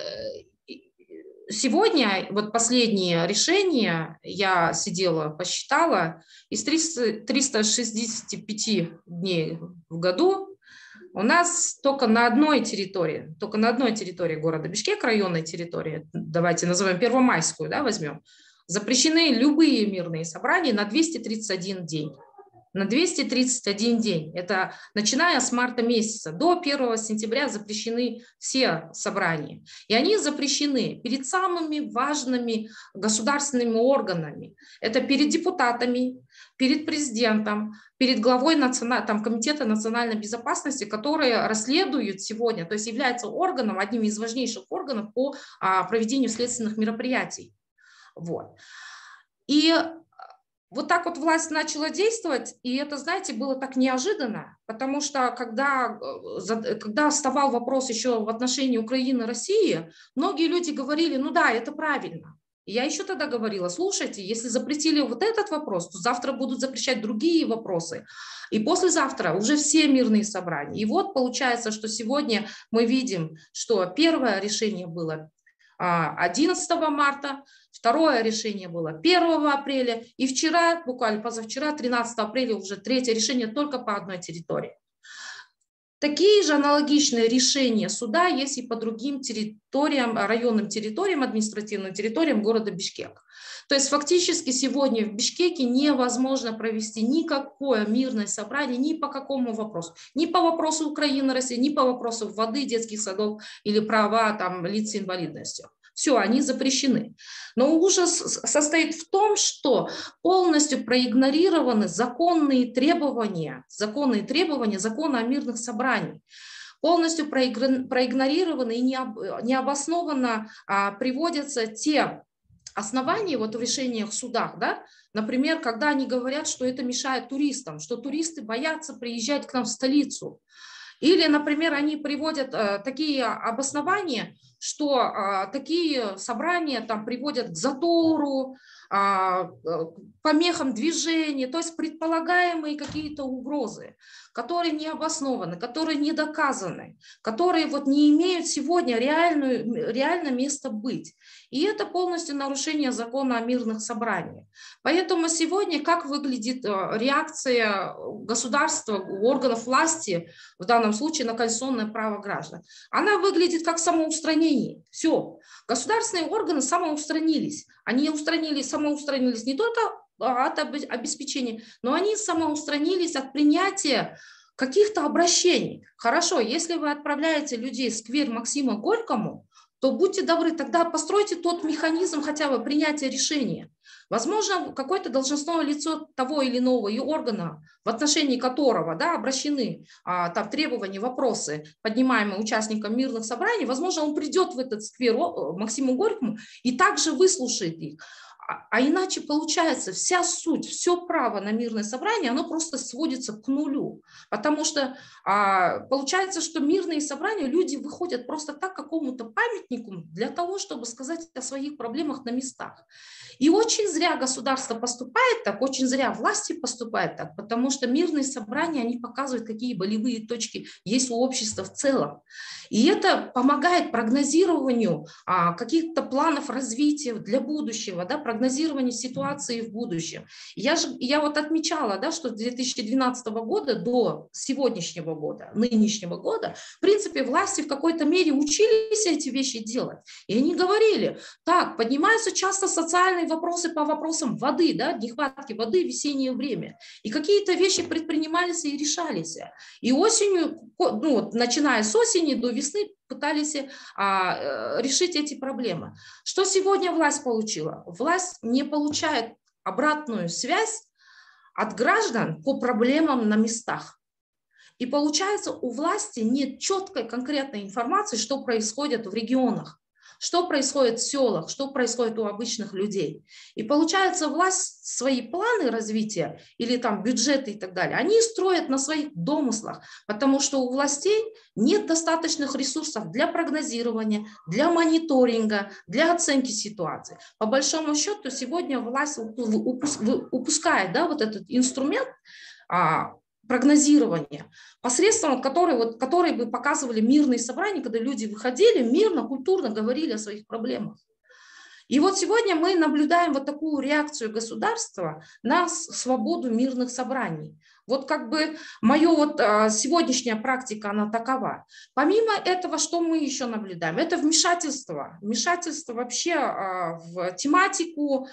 Speaker 4: сегодня вот последнее решение, я сидела, посчитала, из трёхсот шестидесяти пяти дней в году у нас только на одной территории, только на одной территории города Бишкек, районной территории, давайте назовем Первомайскую, да, возьмем, запрещены любые мирные собрания на двести тридцать один день. На двести тридцать один день. Это начиная с марта месяца. До первого сентября запрещены все собрания. И они запрещены перед самыми важными государственными органами. Это перед депутатами, перед президентом, перед главой национа... там, Комитета национальной безопасности, которые расследуют сегодня, то есть являются органом, одним из важнейших органов по а, проведению следственных мероприятий. Вот. И вот так вот власть начала действовать, и это, знаете, было так неожиданно, потому что когда, когда вставал вопрос еще в отношении Украины и России, многие люди говорили, ну да, это правильно. И я еще тогда говорила, слушайте, если запретили вот этот вопрос, то завтра будут запрещать другие вопросы. И послезавтра уже все мирные собрания. И вот получается, что сегодня мы видим, что первое решение было одиннадцатого марта, второе решение было первого апреля, и вчера, буквально позавчера, тринадцатого апреля, уже третье решение только по одной территории. Такие же аналогичные решения суда есть и по другим территориям, районным территориям, административным территориям города Бишкек. То есть фактически сегодня в Бишкеке невозможно провести никакое мирное собрание ни по какому вопросу. Ни по вопросу Украины, России, ни по вопросу воды, детских садов или права там, лиц с инвалидностью. Все, они запрещены. Но ужас состоит в том, что полностью проигнорированы законные требования, законные требования закона о мирных собраниях. Полностью проигнорированы и необоснованно а, приводятся те основания вот в решениях в судах, да? Например, когда они говорят, что это мешает туристам, что туристы боятся приезжать к нам в столицу. Или, например, они приводят а, такие обоснования, что а, такие собрания там приводят к затору, а, к помехам движения, то есть предполагаемые какие-то угрозы, которые не обоснованы, которые не доказаны, которые вот не имеют сегодня реальную, реально место быть. И это полностью нарушение закона о мирных собраниях. Поэтому сегодня как выглядит реакция государства, органов власти, в данном случае на конституционное право граждан? Она выглядит как самоустранение. Все. Государственные органы самоустранились. Они устранились, самоустранились не только от обеспечения, но они самоустранились от принятия каких-то обращений. Хорошо, если вы отправляете людей в сквер Максима Горькому, то будьте добры, тогда постройте тот механизм хотя бы принятия решения. Возможно, какое-то должностное лицо того или иного и органа, в отношении которого да, обращены а, там, требования, вопросы, поднимаемые участникам мирных собраний, возможно, он придет в этот сквер Максиму Горькому и также выслушает их. А иначе получается вся суть, все право на мирное собрание, оно просто сводится к нулю. Потому что а, получается, что мирные собрания, люди выходят просто так к какому-то памятнику для того, чтобы сказать о своих проблемах на местах. И очень зря государство поступает так, очень зря власти поступают так, потому что мирные собрания, они показывают, какие болевые точки есть у общества в целом. И это помогает прогнозированию а, каких-то планов развития для будущего, да, прогнозирование ситуации в будущем. Я, же, я вот отмечала, да, что с две тысячи двенадцатого года до сегодняшнего года, нынешнего года, в принципе, власти в какой-то мере учились эти вещи делать. И они говорили, так, поднимаются часто социальные вопросы по вопросам воды, да, нехватки воды в весеннее время. И какие-то вещи предпринимались и решались. И осенью, ну, вот, начиная с осени до весны, пытались а, решить эти проблемы. Что сегодня власть получила? Власть не получает обратную связь от граждан по проблемам на местах. И получается, у власти нет четкой конкретной информации, что происходит в регионах, что происходит в селах, что происходит у обычных людей. И получается, власть свои планы развития или там бюджеты и так далее, они строят на своих домыслах, потому что у властей нет достаточных ресурсов для прогнозирования, для мониторинга, для оценки ситуации. По большому счету, сегодня власть упускает, да, вот этот инструмент прогнозирования, посредством которой, вот, которые бы показывали мирные собрания, когда люди выходили мирно, культурно говорили о своих проблемах. И вот сегодня мы наблюдаем вот такую реакцию государства на свободу мирных собраний. Вот как бы моя вот сегодняшняя практика, она такова. Помимо этого, что мы еще наблюдаем? Это вмешательство. Вмешательство вообще в тематику,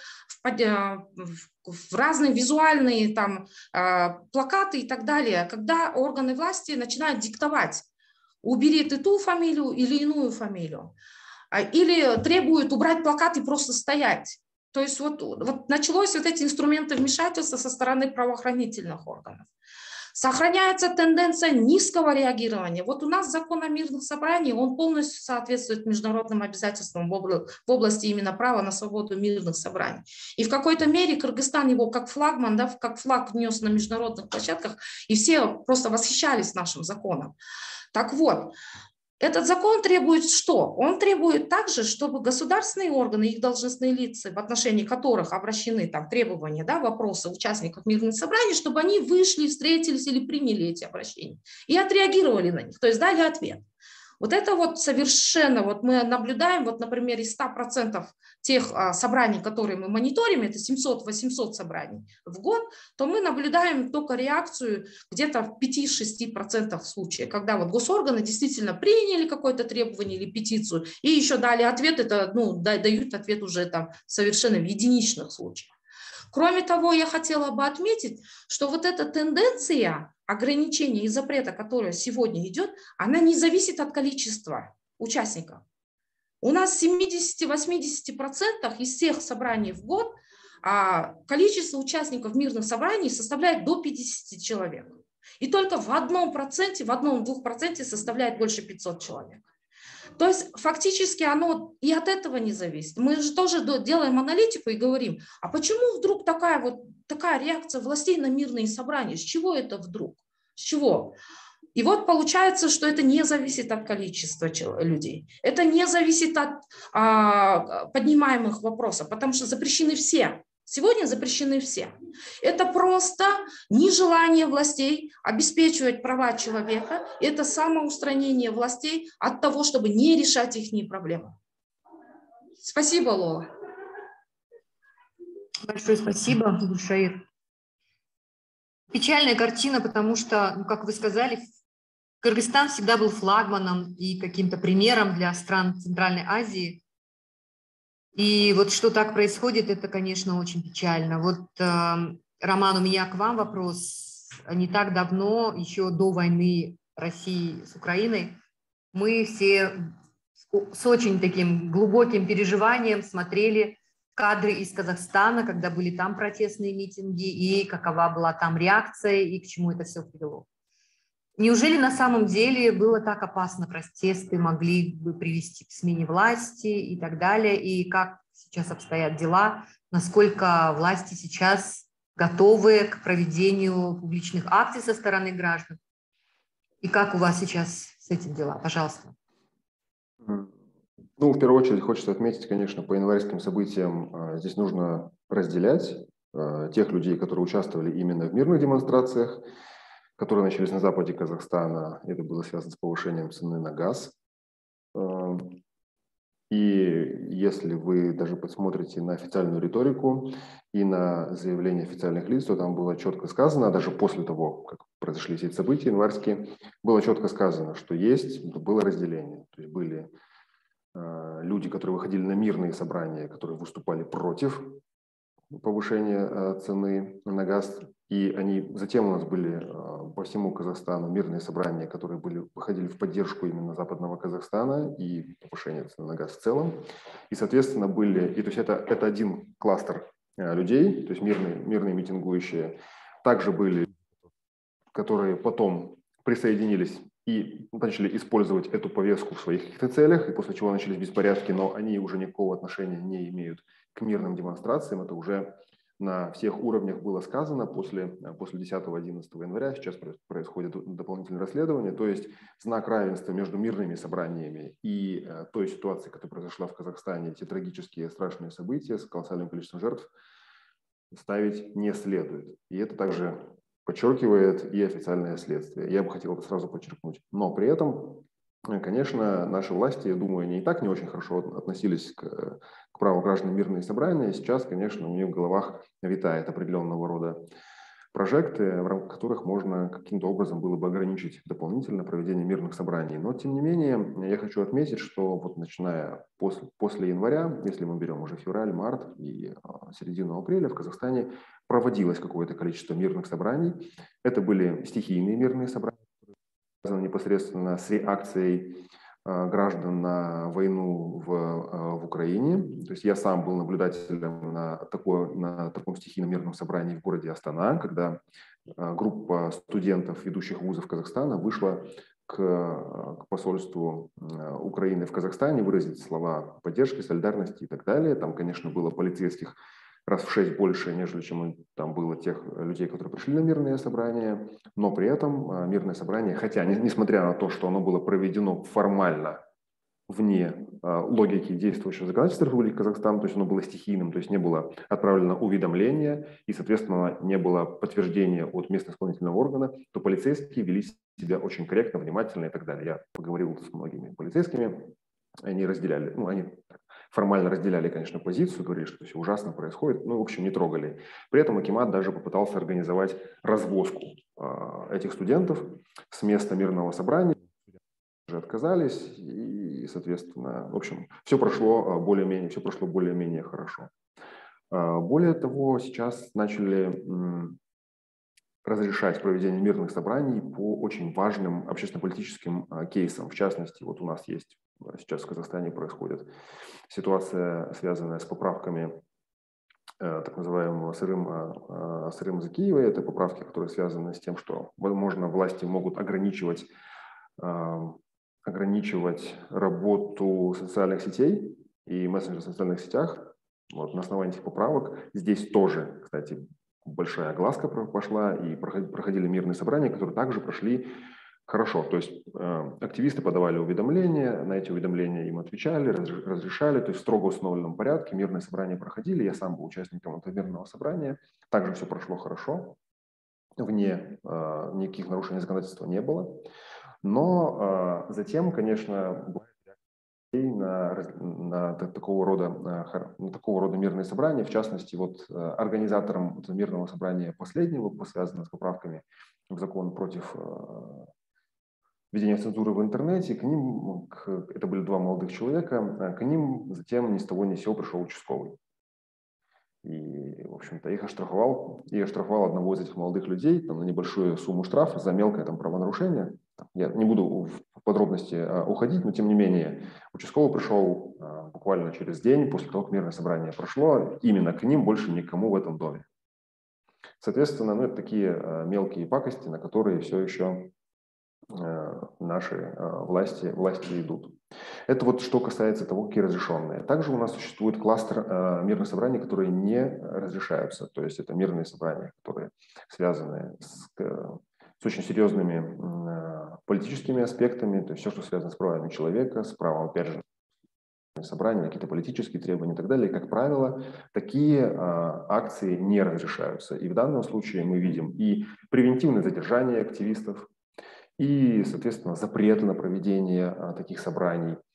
Speaker 4: в, в разные визуальные там плакаты и так далее, когда органы власти начинают диктовать: убери ты ту фамилию или иную фамилию. Или требуют убрать плакат и просто стоять. То есть вот, вот началось вот эти инструменты вмешательства со стороны правоохранительных органов. Сохраняется тенденция низкого реагирования. Вот у нас закон о мирных собраниях, он полностью соответствует международным обязательствам в области именно права на свободу мирных собраний. И в какой-то мере Кыргызстан его как флагман, да, как флаг внес на международных площадках, и все просто восхищались нашим законом. Так вот, этот закон требует что? Он требует также, чтобы государственные органы, их должностные лица, в отношении которых обращены там требования, да, вопросы участников мирных собраний, чтобы они вышли, встретились или приняли эти обращения и отреагировали на них, то есть дали ответ. Вот это вот совершенно, вот мы наблюдаем, вот на примере ста процентов тех а, собраний, которые мы мониторим, это семьсот-восемьсот собраний в год, то мы наблюдаем только реакцию где-то в пяти-шести процентах случаев, когда вот госорганы действительно приняли какое-то требование или петицию и еще дали ответ, это, ну, дают ответ уже там совершенно в единичных случаях. Кроме того, я хотела бы отметить, что вот эта тенденция ограничения и запрета, которая сегодня идет, она не зависит от количества участников. У нас в семидесяти-восьмидесяти процентах из всех собраний в год а, количество участников мирных собраний составляет до пятидесяти человек. И только в одном проценте, в одном-двух проценте составляет больше пятисот человек. То есть фактически оно и от этого не зависит. Мы же тоже делаем аналитику и говорим, а почему вдруг такая вот такая реакция властей на мирные собрания? С чего это вдруг? С чего? И вот получается, что это не зависит от количества людей. Это не зависит от а, поднимаемых вопросов, потому что запрещены все. Сегодня запрещены все. Это просто нежелание властей обеспечивать права человека. Это самоустранение властей от того, чтобы не решать их проблемы. Спасибо, Лола.
Speaker 1: Большое спасибо, Гульшаир. Печальная картина, потому что, ну, как вы сказали, Кыргызстан всегда был флагманом и каким-то примером для стран Центральной Азии. И вот что так происходит, это, конечно, очень печально. Вот, э, Роман, у меня к вам вопрос. Не так давно, еще до войны России с Украиной, мы все с очень таким глубоким переживанием смотрели кадры из Казахстана, когда были там протестные митинги, и какова была там реакция, и к чему это все привело. Неужели на самом деле было так опасно? Протесты могли бы привести к смене власти и так далее? И как сейчас обстоят дела? Насколько власти сейчас готовы к проведению публичных акций со стороны граждан? И как у вас сейчас с этим дела? Пожалуйста.
Speaker 3: Ну, в первую очередь хочется отметить, конечно, по январским событиям здесь нужно разделять тех людей, которые участвовали именно в мирных демонстрациях, которые начались на западе Казахстана. Это было связано с повышением цены на газ. И если вы даже посмотрите на официальную риторику и на заявления официальных лиц, то там было четко сказано, даже после того, как произошли все эти события январские, было четко сказано, что есть, было разделение. То есть были э, люди, которые выходили на мирные собрания, которые выступали против повышения э, цены на газ. И они, затем у нас были э, по всему Казахстану мирные собрания, которые были, выходили в поддержку именно Западного Казахстана и повышения цены на газ в целом. И, соответственно, были, и то есть это, это один кластер э, людей, то есть мирные, мирные митингующие. Также были, которые потом присоединились и начали использовать эту повестку в своих каких-то целях, и после чего начались беспорядки, но они уже никакого отношения не имеют к мирным демонстрациям. Это уже на всех уровнях было сказано после, после десятого-одиннадцатого января. Сейчас происходит дополнительное расследование. То есть знак равенства между мирными собраниями и э, той ситуацией, которая произошла в Казахстане, эти трагические страшные события с колоссальным количеством жертв, ставить не следует. И это также подчеркивает и официальное следствие. Я бы хотел это сразу подчеркнуть. Но при этом, конечно, наши власти, я думаю, они и так не очень хорошо относились к, к праву граждан мирные собрания. Сейчас, конечно, у них в головах витает определенного рода прожекты, в рамках которых можно каким-то образом было бы ограничить дополнительно проведение мирных собраний. Но, тем не менее, я хочу отметить, что вот начиная после, после января, если мы берем уже февраль, март и а, середину апреля, в Казахстане проводилось какое-то количество мирных собраний. Это были стихийные мирные собрания, связанные непосредственно с реакцией а, граждан на войну в, а, в Украине. То есть я сам был наблюдателем на, такое, на таком стихийном мирном собрании в городе Астана, когда а, группа студентов ведущих вузов Казахстана вышла к, к посольству а, Украины в Казахстане выразить слова поддержки, солидарности и так далее. Там, конечно, было полицейских раз в шесть больше, нежели чем там было тех людей, которые пришли на мирные собрания. Но при этом мирное собрание, хотя, несмотря на то, что оно было проведено формально вне логики действующего законодательства Республики Казахстан, то есть оно было стихийным, то есть не было отправлено уведомление и, соответственно, не было подтверждения от местного исполнительного органа, то полицейские вели себя очень корректно, внимательно и так далее. Я поговорил с многими полицейскими, они разделяли, ну, они формально разделяли, конечно, позицию, говорили, что все ужасно происходит, ну, в общем, не трогали. При этом акимат даже попытался организовать развозку э, этих студентов с места мирного собрания. Уже отказались, и, соответственно, в общем, все прошло более-менее, все прошло более-менее хорошо. Э, более того, сейчас начали э, разрешать проведение мирных собраний по очень важным общественно-политическим э, кейсам. В частности, вот у нас есть сейчас в Казахстане происходит ситуация, связанная с поправками э, так называемого сырым, э, сырым Закиева. Это поправки, которые связаны с тем, что, возможно, власти могут ограничивать, э, ограничивать работу социальных сетей и мессенджеров в социальных сетях. Вот, на основании этих поправок здесь тоже, кстати, большая огласка пошла, и проходили мирные собрания, которые также прошли хорошо. То есть э, активисты подавали уведомления, на эти уведомления им отвечали, разрешали, то есть в строго установленном порядке мирные собрания проходили. Я сам был участником этого мирного собрания. Также все прошло хорошо. Вне э, никаких нарушений законодательства не было. Но э, затем, конечно, на, на такого рода, на такого рода мирные собрания, в частности, вот организатором мирного собрания последнего, связанного с поправками в закон против введения цензуры в интернете, к ним, к, это были два молодых человека, к ним затем ни с того ни с сего пришел участковый. И, в общем-то, их оштрафовал, и оштрафовал одного из этих молодых людей там, на небольшую сумму штрафа за мелкое там, правонарушение. Я не буду в подробности а, уходить, но тем не менее участковый пришел а, буквально через день после того, как мирное собрание прошло, именно к ним, больше никому в этом доме. Соответственно, ну, это такие а, мелкие пакости, на которые все еще а, наши а, власти, власти идут. Это вот что касается того, какие разрешенные. Также у нас существует кластер э, мирных собраний, которые не разрешаются. То есть это мирные собрания, которые связаны с, с очень серьезными э, политическими аспектами. То есть все, что связано с правами человека, с правом, опять же, собрания, какие-то политические требования и так далее. Как правило, такие э, акции не разрешаются. И в данном случае мы видим и превентивное задержание активистов, и, соответственно, запреты на проведение а, таких собраний.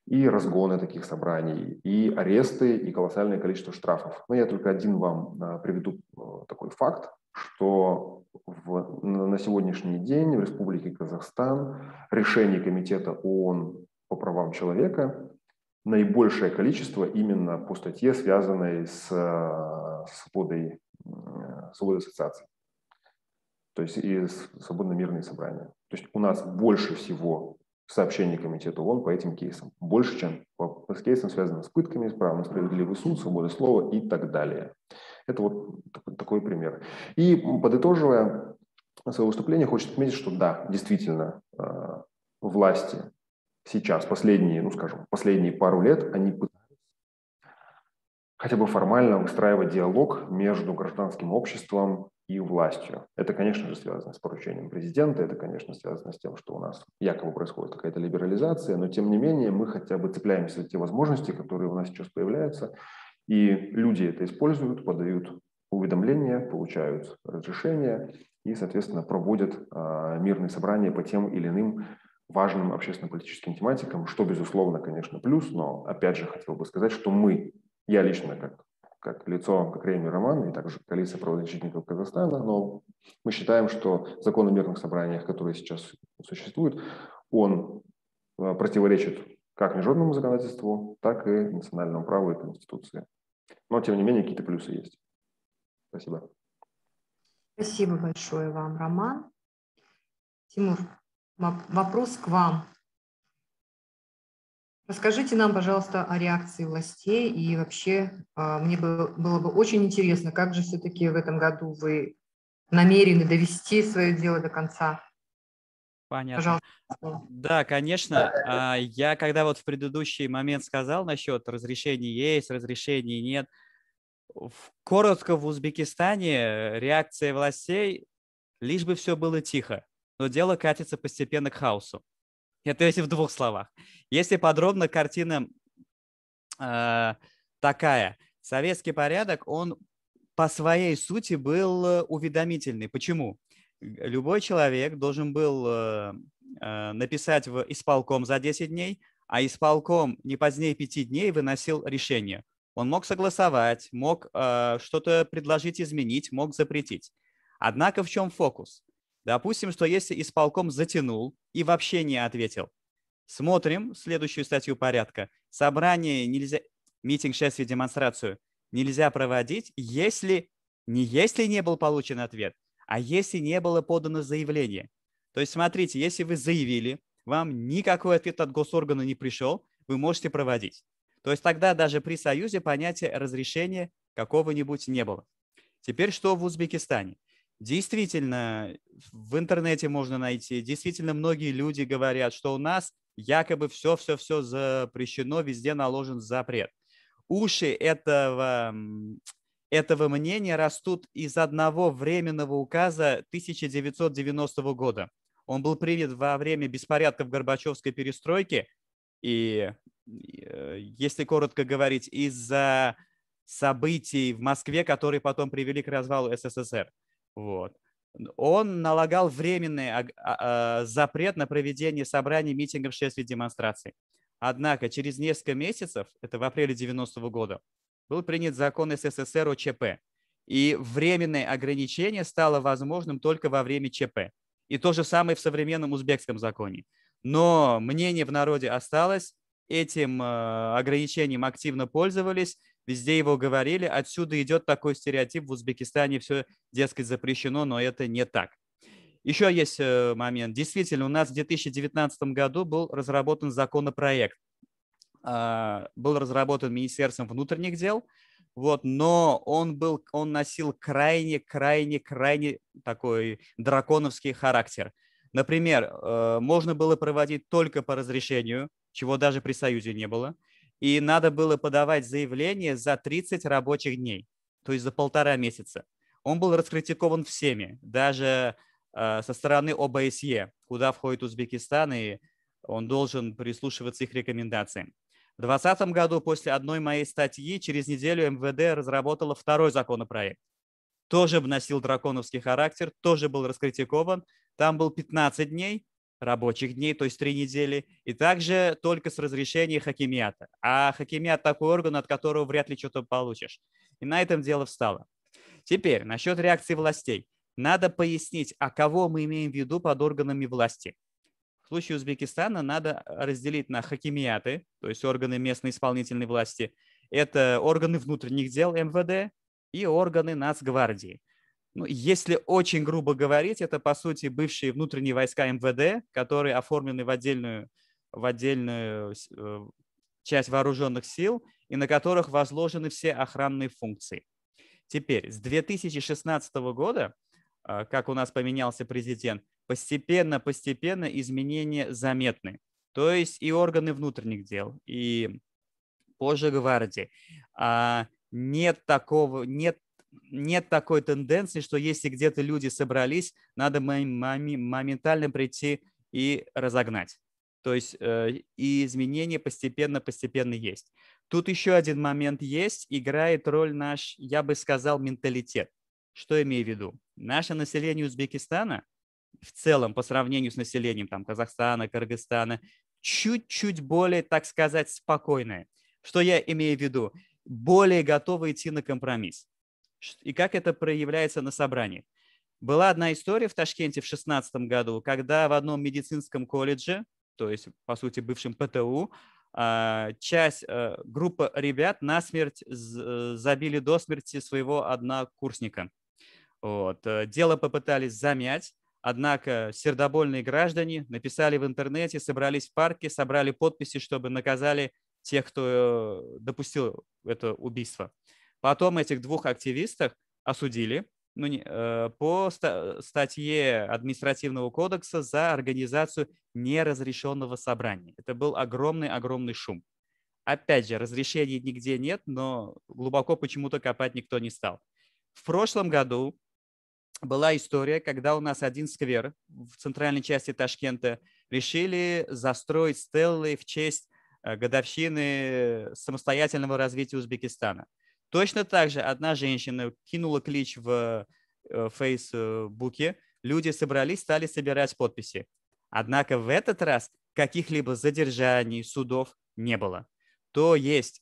Speaker 3: и разгоны таких собраний, и аресты, и колоссальное количество штрафов. Но я только один вам приведу такой факт, что в, на сегодняшний день в Республике Казахстан решений Комитета ООН по правам человека наибольшее количество именно по статье, связанной с свободой, свободой ассоциации, то есть и свободно-мирные собрания. То есть у нас больше всего сообщений Комитета ООН по этим кейсам, больше, чем по кейсам, связанным с пытками, с правом на справедливый суд, свободой слова и так далее. Это вот такой, такой пример. И подытоживая свое выступление, хочется отметить, что да, действительно, власти сейчас, последние, ну скажем, последние пару лет, они пытаются хотя бы формально выстраивать диалог между гражданским обществом и властью. Это, конечно же, связано с поручением президента, это, конечно, связано с тем, что у нас якобы происходит какая-то либерализация, но, тем не менее, мы хотя бы цепляемся за те возможности, которые у нас сейчас появляются, и люди это используют, подают уведомления, получают разрешения и, соответственно, проводят а, мирные собрания по тем или иным важным общественно-политическим тематикам, что, безусловно, конечно, плюс, но, опять же, хотел бы сказать, что мы, я лично, как, как лицо, как Реми Роман, и также коалиция правозащитников Казахстана, но мы считаем, что закон о мирных собраниях, который сейчас существует, он противоречит как международному законодательству, так и национальному праву и Конституции. Но, тем не менее, какие-то плюсы есть. Спасибо.
Speaker 1: Спасибо большое вам, Роман. Тимур, вопрос к вам. Расскажите нам, пожалуйста, о реакции властей, и вообще мне было, было бы очень интересно, как же все-таки в этом году вы намерены довести свое дело до конца.
Speaker 6: Понятно. Пожалуйста. Да, конечно. Я когда вот в предыдущий момент сказал насчет разрешений есть, разрешений нет, коротко, в Узбекистане реакция властей, лишь бы все было тихо, но дело катится постепенно к хаосу. Это если в двух словах. Если подробно, картина э, такая. Советский порядок, он по своей сути был уведомительный. Почему? Любой человек должен был э, э, написать в исполком за десять дней, а исполком не позднее пяти дней выносил решение. Он мог согласовать, мог э, что-то предложить изменить, мог запретить. Однако в чем фокус? Допустим, что если исполком затянул и вообще не ответил, смотрим следующую статью порядка. Собрание нельзя, митинг, шествие, демонстрацию нельзя проводить, если не если не был получен ответ, а если не было подано заявление. То есть смотрите, если вы заявили, вам никакой ответ от госоргана не пришел, вы можете проводить. То есть тогда даже при союзе понятия разрешения какого-нибудь не было. Теперь что в Узбекистане? Действительно, в интернете можно найти, действительно многие люди говорят, что у нас якобы все-все-все запрещено, везде наложен запрет. Уши этого, этого мнения растут из одного временного указа тысяча девятьсот девяностого года. Он был принят во время беспорядков Горбачевской перестройки, и, если коротко говорить, из-за событий в Москве, которые потом привели к развалу СССР. Вот. Он налагал временный запрет на проведение собраний, митингов, шествий, демонстраций. Однако через несколько месяцев, это в апреле девяностого года, был принят закон СССР о ЧП. И временное ограничение стало возможным только во время ЧП. И то же самое в современном узбекском законе. Но мнение в народе осталось, этим ограничением активно пользовались, везде его говорили, отсюда идет такой стереотип: в Узбекистане все, дескать, запрещено, но это не так. Еще есть момент. Действительно, у нас в две тысячи девятнадцатом году был разработан законопроект. Был разработан Министерством внутренних дел, вот, но он, был, он носил крайне-крайне-крайне такой драконовский характер. Например, можно было проводить только по разрешению, чего даже при Союзе не было. И надо было подавать заявление за тридцать рабочих дней, то есть за полтора месяца. Он был раскритикован всеми, даже э, со стороны О Б С Е, куда входит Узбекистан, и он должен прислушиваться их рекомендациям. В двадцатом году после одной моей статьи через неделю Эм Вэ Дэ разработало второй законопроект. Тоже носил драконовский характер, тоже был раскритикован. Там был пятнадцать дней, рабочих дней, то есть три недели, и также только с разрешения хакимията. А хакимият такой орган, от которого вряд ли что-то получишь. И на этом дело встало. Теперь, насчет реакции властей. Надо пояснить, а кого мы имеем в виду под органами власти. В случае Узбекистана надо разделить на хакимияты, то есть органы местной исполнительной власти. Это органы внутренних дел эм вэ дэ и органы Нацгвардии. Ну, если очень грубо говорить, это, по сути, бывшие внутренние войска эм вэ дэ, которые оформлены в отдельную, в отдельную э, часть вооруженных сил и на которых возложены все охранные функции. Теперь, с две тысячи шестнадцатого года, э, как у нас поменялся президент, постепенно-постепенно изменения заметны. То есть и органы внутренних дел, и позже гвардии. А нет такого, нет Нет такой тенденции, что если где-то люди собрались, надо моментально прийти и разогнать. То есть э, и изменения постепенно-постепенно есть. Тут еще один момент есть, играет роль наш, я бы сказал, менталитет. Что имею в виду? Наше население Узбекистана в целом по сравнению с населением там, Казахстана, Кыргызстана чуть-чуть более, так сказать, спокойное. Что я имею в виду? Более готовы идти на компромисс. И как это проявляется на собрании. Была одна история в Ташкенте в две тысячи шестнадцатом году, когда в одном медицинском колледже, то есть, по сути, бывшем пэ тэ у, часть, группа ребят насмерть забили до смерти своего однокурсника. Вот. Дело попытались замять, однако сердобольные граждане написали в интернете, собрались в парке, собрали подписи, чтобы наказали тех, кто допустил это убийство. Потом этих двух активистов осудили ну, не, э, по ста- статье административного кодекса за организацию неразрешенного собрания. Это был огромный-огромный шум. Опять же, разрешений нигде нет, но глубоко почему-то копать никто не стал. В прошлом году была история, когда у нас один сквер в центральной части Ташкента решили застроить стеллы в честь годовщины самостоятельного развития Узбекистана. Точно так же одна женщина кинула клич в Фейсбуке, люди собрались, стали собирать подписи. Однако в этот раз каких-либо задержаний, судов не было. То есть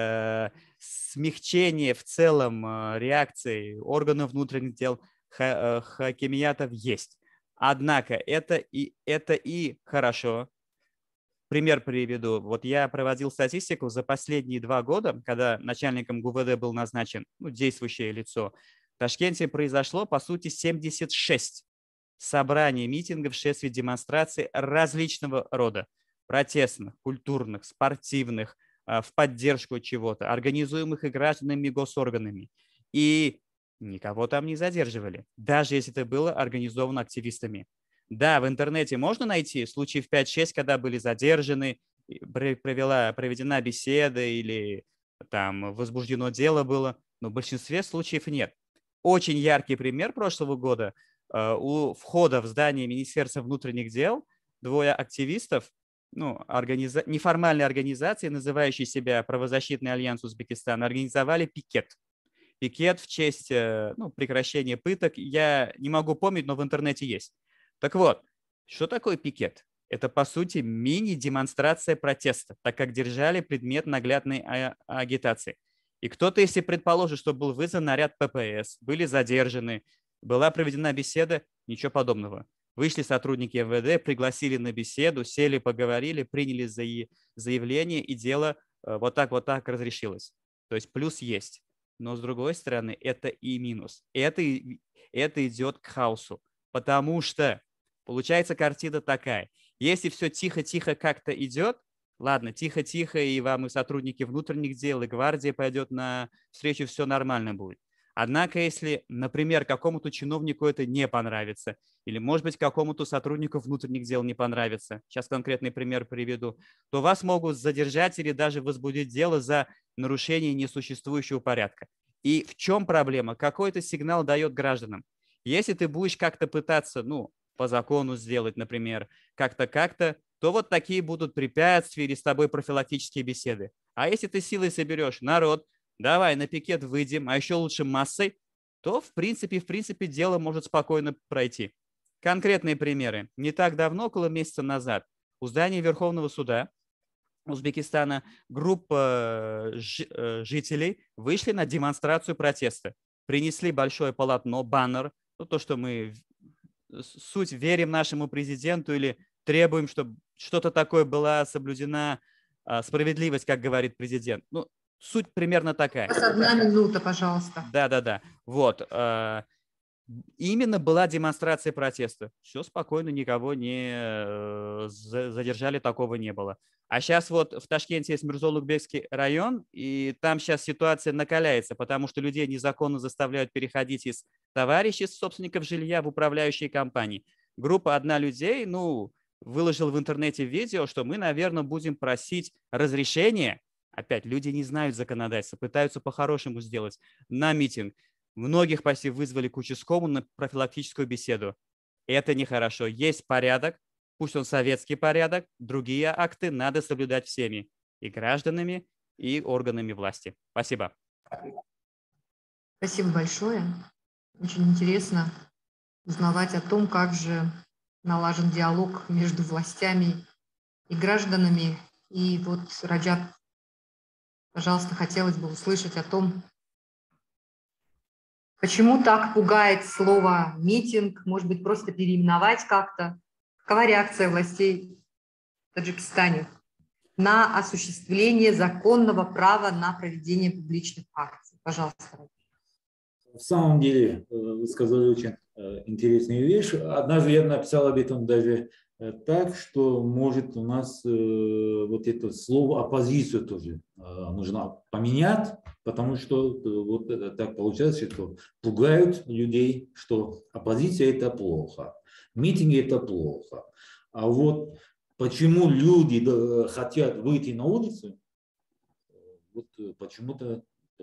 Speaker 6: э, смягчение в целом э, реакции органов внутренних дел ха, э, хакимиятов есть. Однако это и, это и хорошо. Пример приведу. Вот я проводил статистику за последние два года, когда начальником ГУВД был назначен ну, действующее лицо. В Ташкенте произошло, по сути, семьдесят шесть собраний, митингов, шествий, демонстраций различного рода. Протестных, культурных, спортивных, в поддержку чего-то, организуемых и гражданами, и госорганами. И никого там не задерживали, даже если это было организовано активистами. Да, в интернете можно найти случаев пять-шесть, когда были задержаны, провела, проведена беседа или там возбуждено дело было, но в большинстве случаев нет. Очень яркий пример прошлого года. У входа в здание Министерства внутренних дел двое активистов, ну, организа... неформальной организации, называющей себя Правозащитный альянс Узбекистана, организовали пикет. Пикет в честь ну, прекращения пыток. Я не могу помнить, но в интернете есть. Так вот, что такое пикет? Это, по сути, мини-демонстрация протеста, так как держали предмет наглядной а- агитации. И кто-то, если предположит, что был вызван наряд пэ пэ эс, были задержаны, была проведена беседа, ничего подобного. Вышли сотрудники эм вэ дэ, пригласили на беседу, сели, поговорили, приняли заявление, и дело вот так вот так разрешилось. То есть плюс есть. Но с другой стороны, это и минус. Это, это идет к хаосу. Потому что получается картина такая. Если все тихо-тихо как-то идет, ладно, тихо-тихо, и вам и сотрудники внутренних дел, и гвардия пойдет на встречу, все нормально будет. Однако, если, например, какому-то чиновнику это не понравится, или, может быть, какому-то сотруднику внутренних дел не понравится, сейчас конкретный пример приведу, то вас могут задержать или даже возбудить дело за нарушение несуществующего порядка. И в чем проблема? Какой-то сигнал дает гражданам. Если ты будешь как-то пытаться, ну, по закону сделать, например, как-то, как-то, то вот такие будут препятствия или с тобой профилактические беседы. А если ты силой соберешь народ, давай на пикет выйдем, а еще лучше массой, то в принципе, в принципе дело может спокойно пройти. Конкретные примеры. Не так давно, около месяца назад, у здания Верховного суда Узбекистана группа жителей вышли на демонстрацию протеста. Принесли большое полотно, баннер, ну, то, что мы суть верим нашему президенту или требуем, чтобы что-то такое была соблюдена справедливость, как говорит президент. Ну, суть примерно такая.
Speaker 1: Одна минута, пожалуйста.
Speaker 6: Да-да-да. Вот. Именно была демонстрация протеста. Все спокойно, никого не задержали, такого не было. А сейчас вот в Ташкенте есть Мирзо-Улугбекский район, и там сейчас ситуация накаляется, потому что людей незаконно заставляют переходить из товарищей, собственников жилья в управляющие компании. Группа «Одна людей», ну, выложил в интернете видео, что мы, наверное, будем просить разрешения. Опять, люди не знают законодательства, пытаются по-хорошему сделать на митинг. Многих почти вызвали к участковому на профилактическую беседу. Это нехорошо. Есть порядок, пусть он советский порядок, другие акты надо соблюдать всеми, и гражданами, и органами власти. Спасибо.
Speaker 1: Спасибо большое. Очень интересно узнавать о том, как же налажен диалог между властями и гражданами. И вот, Раджаб, пожалуйста, хотелось бы услышать о том, почему так пугает слово «митинг», может быть, просто переименовать как-то. Какова реакция властей в Таджикистане на осуществление законного права на проведение публичных акций? Пожалуйста.
Speaker 5: В самом деле, вы сказали очень интересную вещь. Однажды я написал об этом даже так, что, может, у нас вот это слово «оппозицию» тоже нужно поменять, потому что вот так получается, что пугают людей, что оппозиция – это плохо, митинги – это плохо. А вот почему люди хотят выйти на улицу, вот почему-то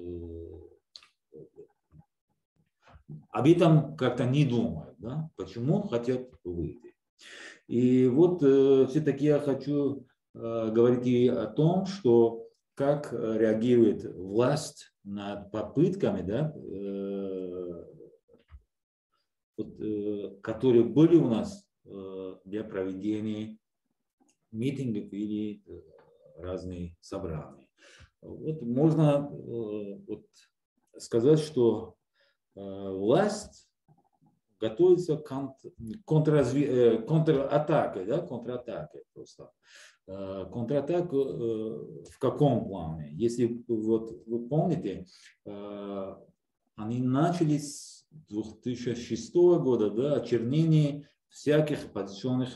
Speaker 5: об этом как-то не думают, да? Почему хотят выйти. И вот э, все-таки я хочу э, говорить и о том, что как реагирует власть над попытками, да, э, вот, э, которые были у нас э, для проведения митингов или э, разные собрания. Вот можно э, вот, сказать, что э, власть готовится к контратаке, да, контратаке просто. Контратака в каком плане? Если вот, вы помните, они начали с две тысячи шестого года, да, очернение всяких оппозиционных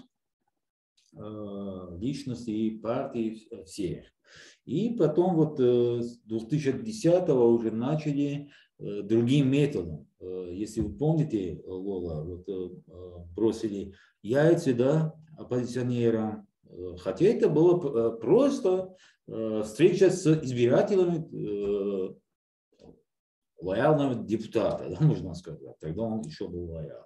Speaker 5: личностей и партий всех. И потом вот с две тысячи десятого уже начали другим методом. Если вы помните, Лола, вот, бросили яйца, да, оппозиционерам, хотя это было просто встреча с избирателями лояльного депутата, да, можно сказать. Тогда он еще был лояльным.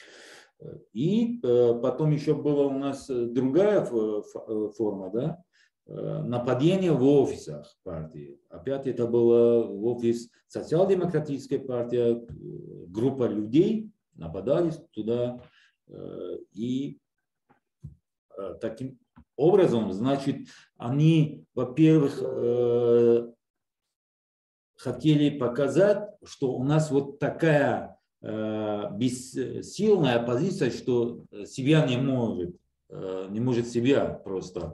Speaker 5: И потом еще была у нас другая форма, да, нападение в офисах партии. Опять это было в офис социал-демократической партии, группа людей нападали туда. И таким образом, значит, они, во-первых, хотели показать, что у нас вот такая бессильная оппозиция, что себя не может, не может себя просто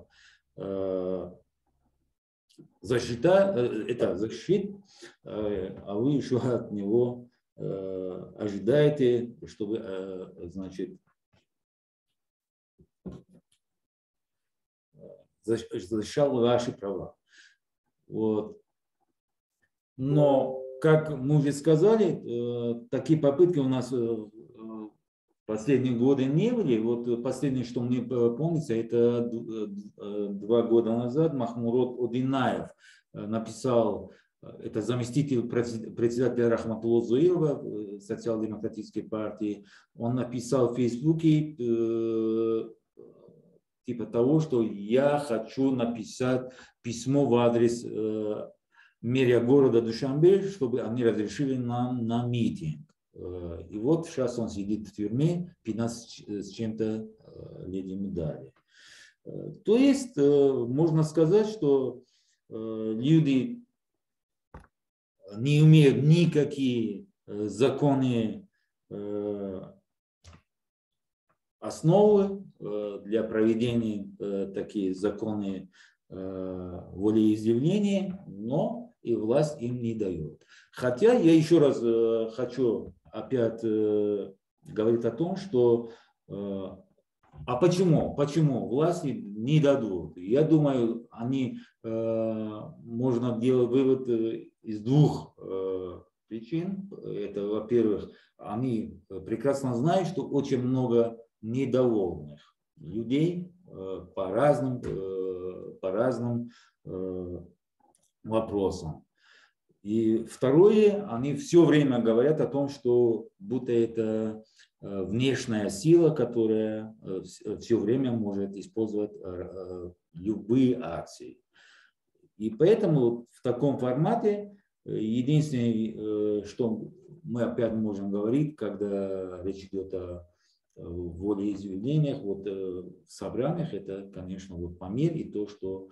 Speaker 5: защита, это защит, а вы еще от него ожидаете, чтобы, значит, защищал ваши права. Вот. Но, как мы уже сказали, такие попытки у нас в последние годы не были. Вот последнее, что мне помнится, это два года назад Махмурод Одинаев написал, это заместитель председателя Рахматулло Зуилова социал-демократической партии, он написал в Фейсбуке типа того, что я хочу написать письмо в адрес мэрия города Душанбе, чтобы они разрешили нам на митинг. И вот сейчас он сидит в тюрьме, пятнадцать с чем-то лет ему дали. То есть можно сказать, что люди не имеют никакие законные основы для проведения таких законных волеизъявлений, но и власть им не дает. Хотя я еще раз хочу опять говорить о том, что а почему? Почему власти не дадут? Я думаю, они можно делать вывод из двух причин. Это, во-первых, они прекрасно знают, что очень много недовольных людей по разным, по разным вопросам. И второе, они все время говорят о том, что будто это внешняя сила, которая все время может использовать любые акции. И поэтому в таком формате единственное, что мы опять можем говорить, когда речь идет о волеизъявлениях, вот в собраниях, это, конечно, вот помер и то, что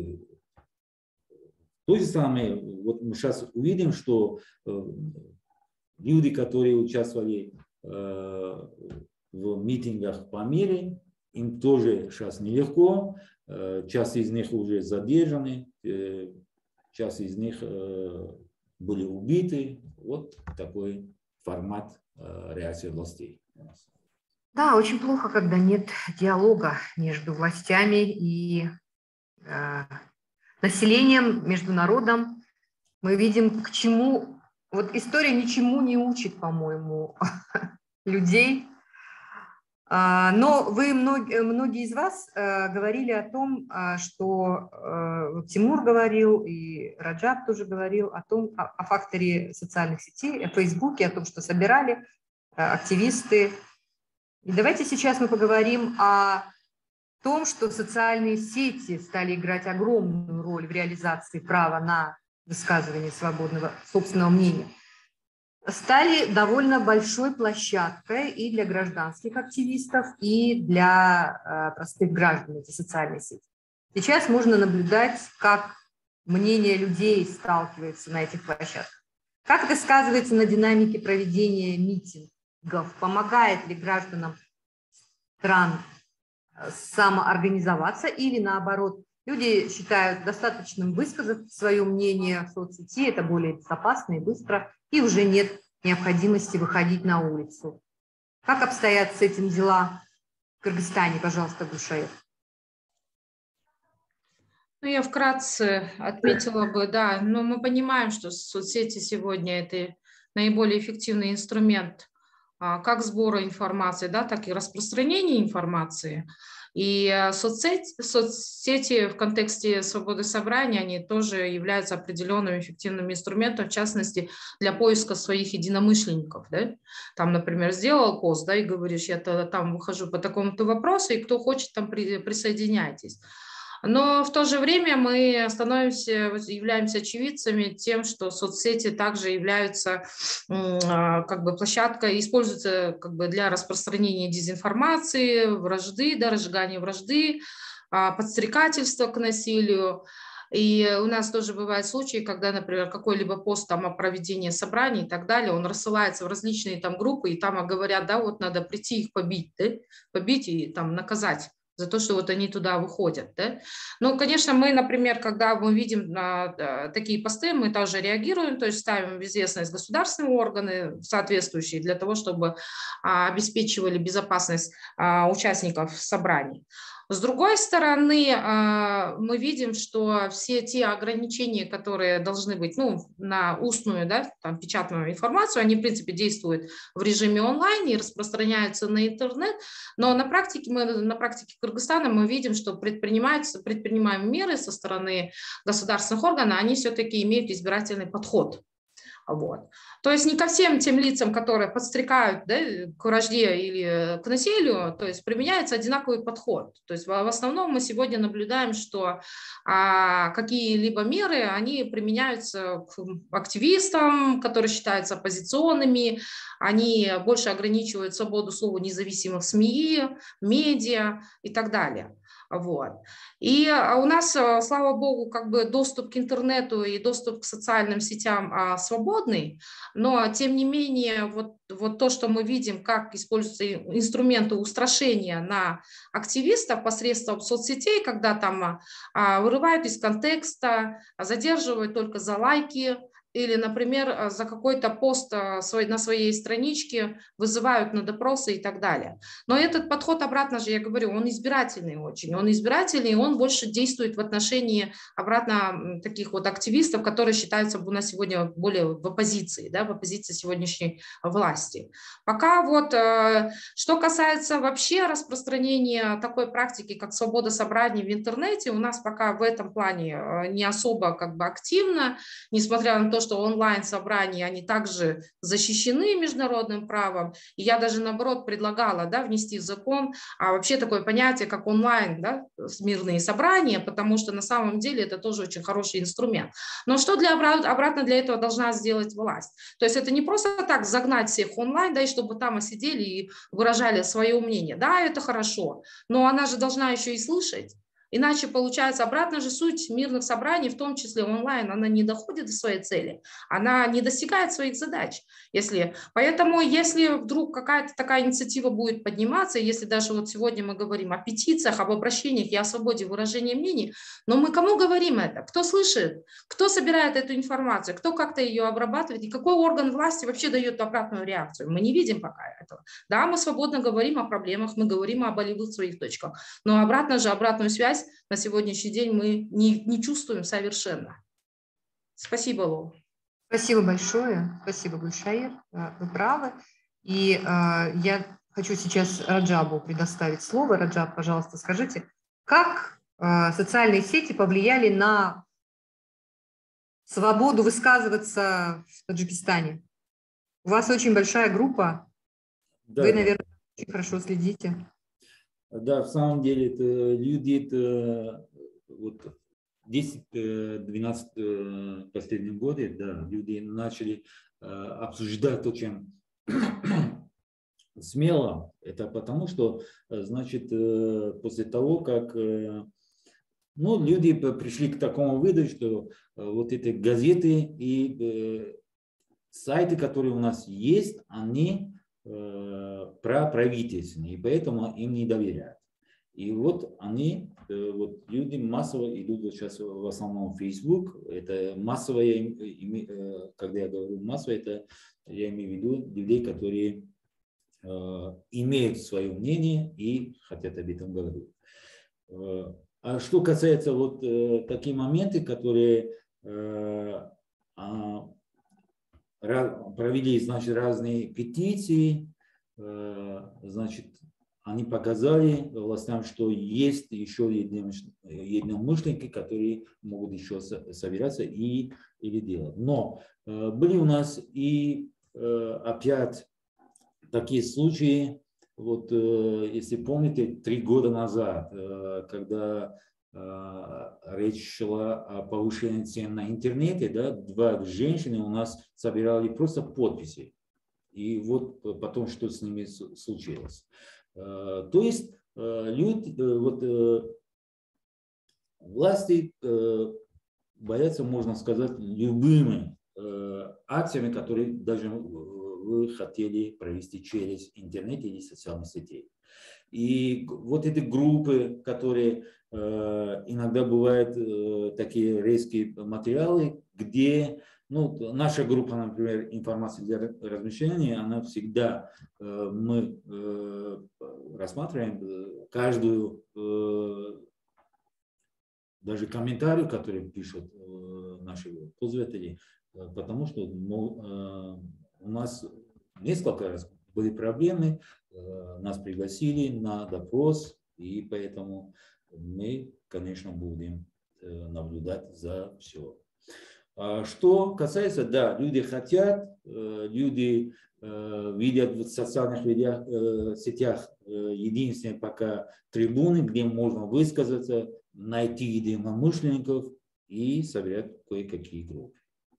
Speaker 5: то же самое, вот мы сейчас увидим, что люди, которые участвовали в митингах по миру, им тоже сейчас нелегко, часть из них уже задержаны, часть из них были убиты. Вот такой формат реакции властей.
Speaker 1: Да, очень плохо, когда нет диалога между властями и э, населением, между народом. Мы видим, к чему... Вот история ничему не учит, по-моему, людей. Но вы, многие, многие из вас говорили о том, что Тимур говорил, и Раджаб тоже говорил о том, о, о факторе социальных сетей, о Фейсбуке, о том, что собирали активисты. И давайте сейчас мы поговорим о том, что социальные сети стали играть огромную роль в реализации права на высказывание свободного собственного мнения. Стали довольно большой площадкой и для гражданских активистов, и для э, простых граждан, эти социальные сети. Сейчас можно наблюдать, как мнение людей сталкивается на этих площадках. Как это сказывается на динамике проведения митингов? Помогает ли гражданам стран самоорганизоваться или наоборот? Люди считают достаточным высказать свое мнение в соцсети, это более безопасно и быстро, и уже нет необходимости выходить на улицу. Как обстоят с этим дела в Кыргызстане, пожалуйста, Гульшаир?
Speaker 4: Ну, я вкратце отметила бы, да, но мы понимаем, что соцсети сегодня это наиболее эффективный инструмент как сбора информации, да, так и распространения информации. И соцсети, соцсети в контексте свободы собрания, они тоже являются определенным эффективным инструментом, в частности, для поиска своих единомышленников. Да? Там, например, сделал пост, да, и говоришь, я тогда там выхожу по такому-то вопросу, и кто хочет, там при, присоединяйтесь. Но в то же время мы становимся, являемся очевидцами тем, что соцсети также являются как бы площадкой, используются как бы для распространения дезинформации, вражды, да, разжигания вражды, подстрекательства к насилию. И у нас тоже бывают случаи, когда, например, какой-либо пост там, о проведении собраний и так далее, он рассылается в различные там группы, и там говорят, да, вот надо прийти их побить, да, побить и там наказать за то, что вот они туда выходят. Да? Ну, конечно, мы, например, когда мы видим а, такие посты, мы тоже реагируем, то есть ставим в известность государственные органы соответствующие для того, чтобы а, обеспечивали безопасность а, участников собраний. С другой стороны, мы видим, что все те ограничения, которые должны быть, ну, на устную, да, там, печатную информацию, они, в принципе, действуют в режиме онлайн и распространяются на интернет, но на практике, мы, на практике Кыргызстана мы видим, что предпринимаются, предпринимаемые меры со стороны государственных органов, они все-таки имеют избирательный подход. Вот. То есть не ко всем тем лицам, которые подстрекают, да, к вражде или к насилию, то есть применяется одинаковый подход. То есть в основном мы сегодня наблюдаем, что а, какие-либо меры, они применяются к активистам, которые считаются оппозиционными, они больше ограничивают свободу слова независимых СМИ, медиа и так далее. Вот. И у нас, слава богу, как бы доступ к интернету и доступ к социальным сетям а, свободный, но тем не менее вот, вот то, что мы видим, как используются инструменты устрашения на активистов посредством соцсетей, когда там а, вырывают из контекста, задерживают только за лайки, или, например, за какой-то пост на своей страничке вызывают на допросы и так далее. Но этот подход, обратно же, я говорю, он избирательный очень. Он избирательный, и он больше действует в отношении, обратно, таких вот активистов, которые считаются у нас сегодня более в оппозиции, да, в оппозиции сегодняшней власти. Пока вот, что касается вообще распространения такой практики, как свобода собраний в интернете, у нас пока в этом плане не особо как бы активно, несмотря на то, что онлайн-собрания, они также защищены международным правом. И я даже, наоборот, предлагала, да, внести в закон а вообще такое понятие, как онлайн, да, мирные собрания, потому что на самом деле это тоже очень хороший инструмент. Но что для, обратно для этого должна сделать власть? То есть это не просто так загнать всех онлайн, да, и чтобы там сидели и выражали свое мнение. Да, это хорошо, но она же должна еще и слышать. Иначе получается обратно же суть мирных собраний, в том числе онлайн, она не доходит до своей цели, она не достигает своих задач. Если, поэтому если вдруг какая-то такая инициатива будет подниматься, если даже вот сегодня мы говорим о петициях, об обращениях и о свободе выражения мнений, но мы кому говорим это? Кто слышит? Кто собирает эту информацию? Кто как-то ее обрабатывает? И какой орган власти вообще дает обратную реакцию? Мы не видим пока этого. Да, мы свободно говорим о проблемах, мы говорим о болевых своих точках, но обратно же, обратную связь на сегодняшний день мы не, не чувствуем совершенно. Спасибо, Лол.
Speaker 1: Спасибо большое. Спасибо, Гульшаир. Вы правы. И э, я хочу сейчас Раджабу предоставить слово. Раджаб, пожалуйста, скажите, как э, социальные сети повлияли на свободу высказываться в Таджикистане? У вас очень большая группа. Да, Вы, наверное, да. очень хорошо следите.
Speaker 5: Да, в самом деле это люди, это, вот десять-двенадцать последних годы, да, люди начали обсуждать очень смело. Это потому, что, значит, после того, как ну, люди пришли к такому выводу, что вот эти газеты и сайты, которые у нас есть, они проправительственные, и поэтому им не доверяют. И вот они, вот люди массово идут вот сейчас в основном в Facebook. Это массовое, когда я говорю массовое, это я имею в виду людей, которые имеют свое мнение и хотят об этом говорить. А что касается вот таких моментов, которые провели, значит, разные петиции, значит, они показали властям, что есть еще единомышленники, которые могут еще собираться и или делать. Но были у нас и опять такие случаи, вот если помните, три года назад, когда речь шла о повышении цен на интернете, да, два женщины у нас собирали просто подписи. И вот потом, что с ними случилось. То есть люди, вот, власти боятся, можно сказать, любыми акциями, которые даже вы хотели провести через интернет или социальные сети. И вот эти группы, которые иногда бывают такие резкие материалы, где, ну, наша группа, например, информация для размещения, она всегда, мы рассматриваем каждую, даже комментарий, который пишут наши пользователи, потому что у нас несколько раз были проблемы, нас пригласили на допрос, и поэтому мы, конечно, будем наблюдать за все. Что касается, да, люди хотят, люди видят в социальных сетях единственные пока трибуны, где можно высказаться, найти единомышленников и собирать кое-какие группы.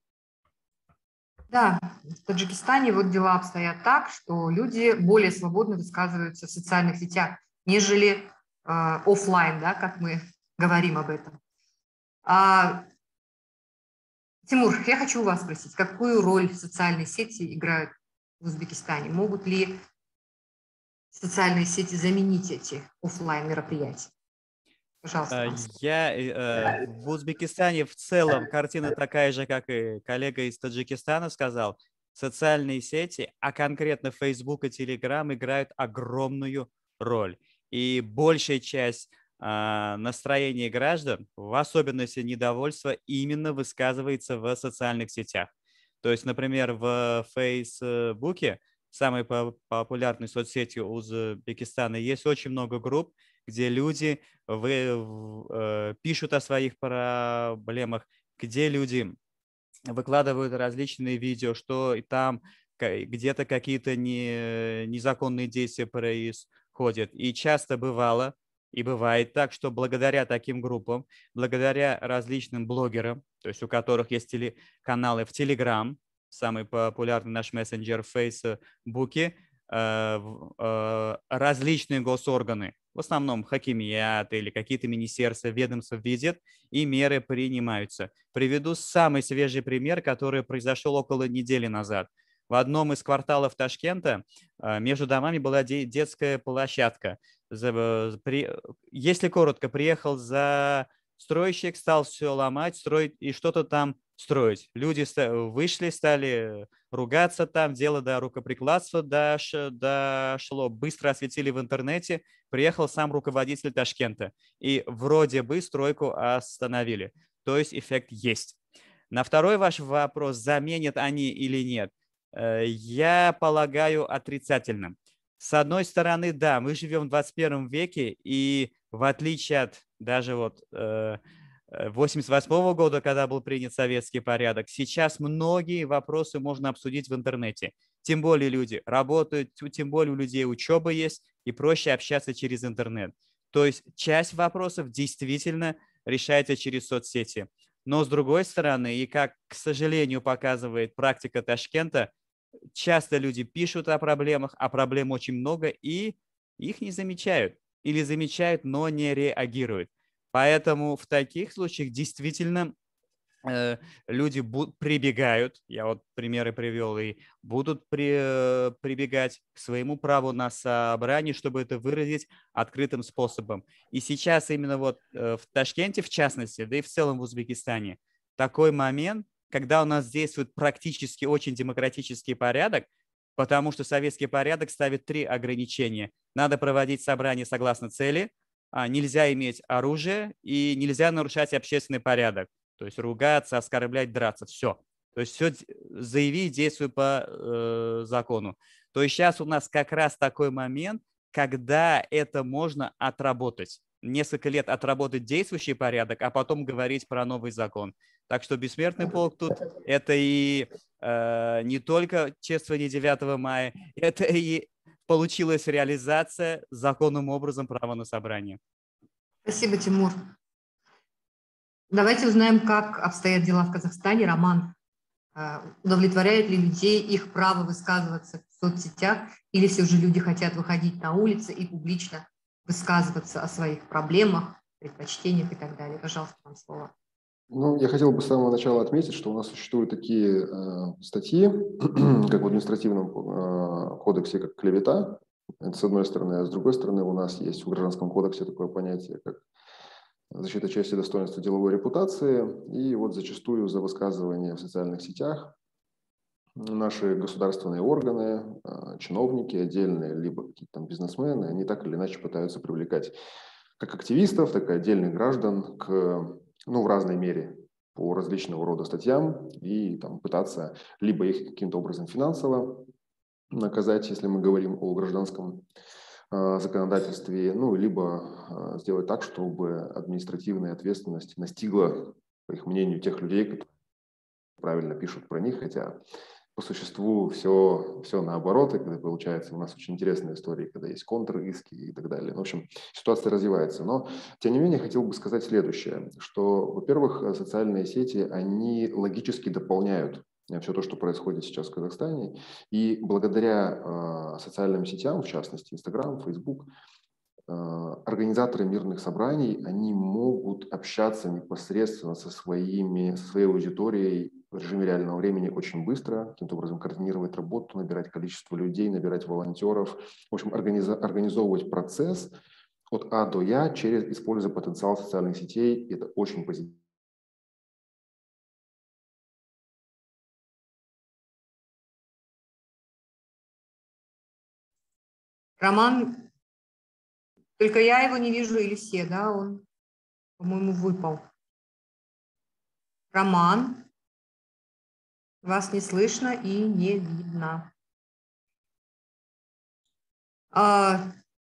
Speaker 1: Да, в Таджикистане вот дела обстоят так, что люди более свободно высказываются в социальных сетях, нежели э, офлайн, да, как мы говорим об этом. А, Тимур, я хочу у вас спросить, какую роль социальные сети играют в Узбекистане? Могут ли социальные сети заменить эти офлайн мероприятия? Пожалуйста.
Speaker 6: Я э, в Узбекистане в целом картина такая же, как и коллега из Таджикистана сказал. Социальные сети, а конкретно Facebook и Telegram, играют огромную роль. И большая часть э, настроения граждан, в особенности недовольства, именно высказывается в социальных сетях. То есть, например, в Фейсбуке, самой популярной соцсетью Узбекистана, есть очень много групп, где люди вы, э, пишут о своих проблемах, где люди выкладывают различные видео, что и там где-то какие-то не, незаконные действия происходят. И часто бывало, и бывает так, что благодаря таким группам, благодаря различным блогерам, то есть у которых есть каналы в Telegram, самый популярный наш мессенджер в Фейсбуке, различные госорганы, в основном хакимият или какие-то министерства, ведомства видят, и меры принимаются. Приведу самый свежий пример, который произошел около недели назад. В одном из кварталов Ташкента между домами была детская площадка. Если коротко, приехал застройщик, стал все ломать, строить и что-то там строить. Люди вышли, стали ругаться там, дело до рукоприкладства дошло. Быстро осветили в интернете, приехал сам руководитель Ташкента. И вроде бы стройку остановили. То есть эффект есть. На второй ваш вопрос, заменят они или нет, я полагаю отрицательным. С одной стороны, да, мы живем в двадцать первом веке, и в отличие от даже вот восемьдесят восьмого года, когда был принят советский порядок, сейчас многие вопросы можно обсудить в интернете. Тем более люди работают, тем более у людей учеба есть, и проще общаться через интернет. То есть часть вопросов действительно решается через соцсети. Но с другой стороны, и как, к сожалению, показывает практика Ташкента, часто люди пишут о проблемах, а проблем очень много, и их не замечают. Или замечают, но не реагируют. Поэтому в таких случаях действительно э, люди прибегают, я вот примеры привел, и будут при, прибегать к своему праву на собрание, чтобы это выразить открытым способом. И сейчас именно вот э, в Ташкенте, в частности, да и в целом в Узбекистане, такой момент, когда у нас действует практически очень демократический порядок, потому что советский порядок ставит три ограничения. Надо проводить собрание согласно цели, нельзя иметь оружие и нельзя нарушать общественный порядок. То есть ругаться, оскорблять, драться. Все. То есть все заяви, действуй по э, закону. То есть сейчас у нас как раз такой момент, когда это можно отработать. Несколько лет отработать действующий порядок, а потом говорить про новый закон. Так что бессмертный полк тут это и э, не только чествование девятого мая, это и получилась реализация законным образом права на собрание.
Speaker 1: Спасибо, Тимур. Давайте узнаем, как обстоят дела в Казахстане. Роман, удовлетворяет ли людей их право высказываться в соцсетях, или все же люди хотят выходить на улицы и публично высказываться о своих проблемах, предпочтениях и так далее? Пожалуйста, вам слово.
Speaker 3: Ну, я хотел бы с самого начала отметить, что у нас существуют такие э, статьи, как в административном э, кодексе, как клевета, это с одной стороны, а с другой стороны у нас есть в Гражданском кодексе такое понятие, как защита чести, достоинства, деловой репутации, и вот зачастую за высказывание в социальных сетях наши государственные органы, э, чиновники отдельные, либо какие-то там бизнесмены, они так или иначе пытаются привлекать как активистов, так и отдельных граждан к ну, в разной мере по различного рода статьям и там, пытаться либо их каким-то образом финансово наказать, если мы говорим о гражданском э, законодательстве, ну, либо э, сделать так, чтобы административная ответственность настигла, по их мнению, тех людей, которые правильно пишут про них, хотя по существу все, все наоборот, и когда получается у нас очень интересные истории, когда есть контр-иски и так далее. В общем, ситуация развивается. Но, тем не менее, хотел бы сказать следующее, что, во-первых, социальные сети, они логически дополняют все то, что происходит сейчас в Казахстане, и благодаря э, социальным сетям, в частности, Инстаграм, Фейсбук, э, организаторы мирных собраний, они могут общаться непосредственно со, своими, со своей аудиторией в режиме реального времени очень быстро, каким-то образом координировать работу, набирать количество людей, набирать волонтеров, в общем, организ... организовывать процесс от А до Я, через, используя потенциал социальных сетей. Это очень позитивно.
Speaker 1: Роман, только я его не вижу, или все, да, он, по-моему, выпал. Роман, вас не слышно и не видно. А,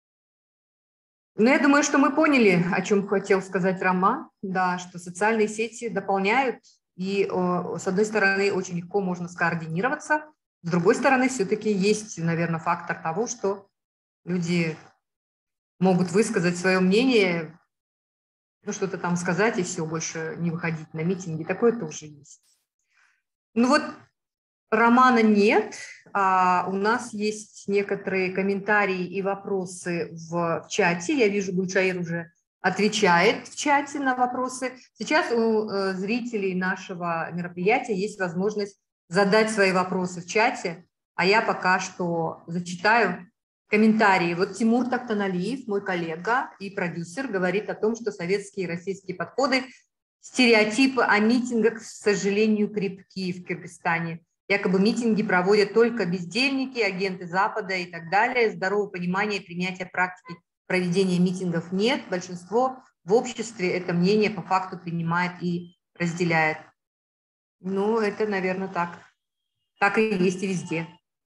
Speaker 1: ну, я думаю, что мы поняли, о чем хотел сказать Роман, да, что социальные сети дополняют, и о, с одной стороны, очень легко можно скоординироваться, с другой стороны, все-таки есть, наверное, фактор того, что люди могут высказать свое мнение, ну, что-то там сказать и все, больше не выходить на митинги. Такое тоже есть. Ну вот Романа нет, а у нас есть некоторые комментарии и вопросы в, в чате. Я вижу, Гульшаир уже отвечает в чате на вопросы. Сейчас у э, зрителей нашего мероприятия есть возможность задать свои вопросы в чате, а я пока что зачитаю комментарии. Вот Тимур Тактаналиев, мой коллега и продюсер, говорит о том, что советские и российские подходы, стереотипы о митингах, к сожалению, крепки в Кыргызстане. Якобы митинги проводят только бездельники, агенты Запада и так далее. Здорового понимания и принятия практики проведения митингов нет. Большинство в обществе это мнение по факту принимает и разделяет. Ну, это, наверное, так. Так и есть и везде.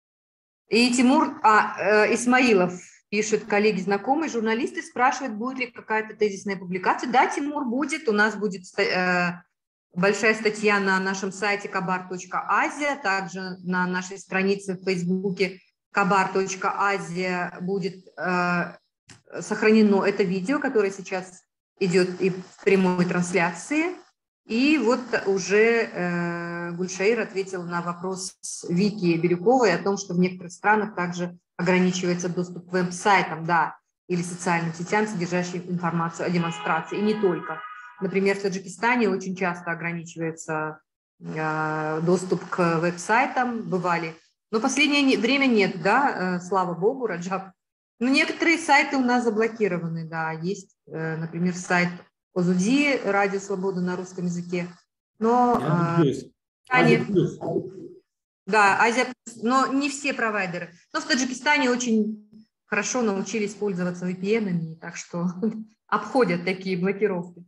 Speaker 1: И Тимур а, э, Исмаилов пишет, коллеги знакомые, журналисты спрашивают, будет ли какая-то тезисная публикация. Да, Тимур, будет. У нас будет э, большая статья на нашем сайте кабар точка азия, также на нашей странице в Фейсбуке кабар точка азия будет э, сохранено это видео, которое сейчас идет и в прямой трансляции. И вот уже э, Гульшаир ответил на вопрос Вики Бирюковой о том, что в некоторых странах также ограничивается доступ к веб-сайтам, да, или социальным сетям, содержащим информацию о демонстрации, и не только. Например, в Таджикистане очень часто ограничивается э, доступ к веб-сайтам, бывали. Но в последнее время нет, да, э, слава богу, Раджаб. Но некоторые сайты у нас заблокированы, да, есть, э, например, сайт Озуди, Радио Свобода на русском языке. Но,
Speaker 5: Азия
Speaker 1: э, Азия Плюс. Да, Азия Плюс, но не все провайдеры. Но в Таджикистане очень хорошо научились пользоваться ви пи эн-ами, так что обходят такие блокировки.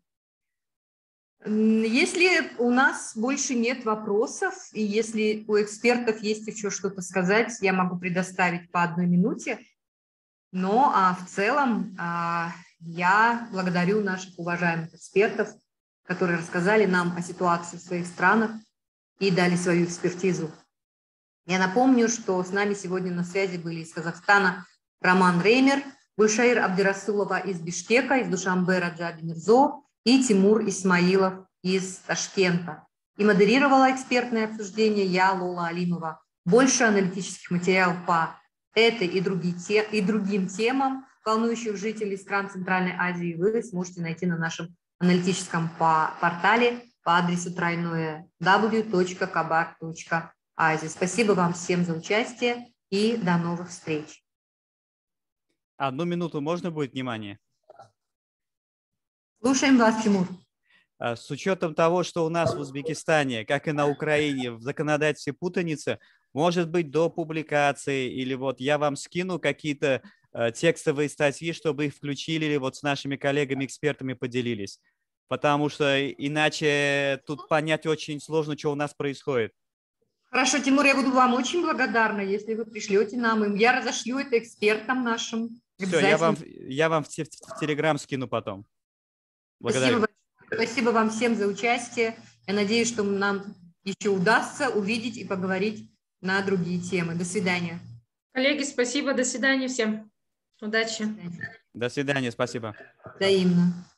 Speaker 1: Если у нас больше нет вопросов, и если у экспертов есть еще что-то сказать, я могу предоставить по одной минуте. Но а в целом а, я благодарю наших уважаемых экспертов, которые рассказали нам о ситуации в своих странах и дали свою экспертизу. Я напомню, что с нами сегодня на связи были из Казахстана Роман Реймер, Гульшаир Абдирасулова из Бишкека, из Душанбе Раджаби Мирзо и Тимур Исмаилов из Ташкента. И модерировала экспертное обсуждение я, Лола Алимова. Больше аналитических материалов по этой и, другие, и другим темам, волнующих жителей стран Центральной Азии, вы сможете найти на нашем аналитическом портале по адресу тройное дабл ю точка кабар точка азия. Спасибо вам всем за участие и до новых встреч.
Speaker 6: Одну минуту можно будет внимание?
Speaker 1: Слушаем вас, Тимур.
Speaker 6: С учетом того, что у нас в Узбекистане, как и на Украине, в законодательстве путаница, может быть, до публикации, или вот я вам скину какие-то э, текстовые статьи, чтобы их включили, или вот с нашими коллегами-экспертами поделились. Потому что иначе тут понять очень сложно, что у нас происходит.
Speaker 1: Хорошо, Тимур, я буду вам очень благодарна, если вы пришлете нам им. Я разошлю это экспертам нашим.
Speaker 6: Все, я вам, я вам в, в, в Телеграм скину потом. Благодарю.
Speaker 1: Спасибо, спасибо вам всем за участие. Я надеюсь, что нам еще удастся увидеть и поговорить на другие темы. До свидания.
Speaker 4: Коллеги, спасибо. До свидания всем. Удачи.
Speaker 6: До свидания, спасибо.
Speaker 1: Взаимно.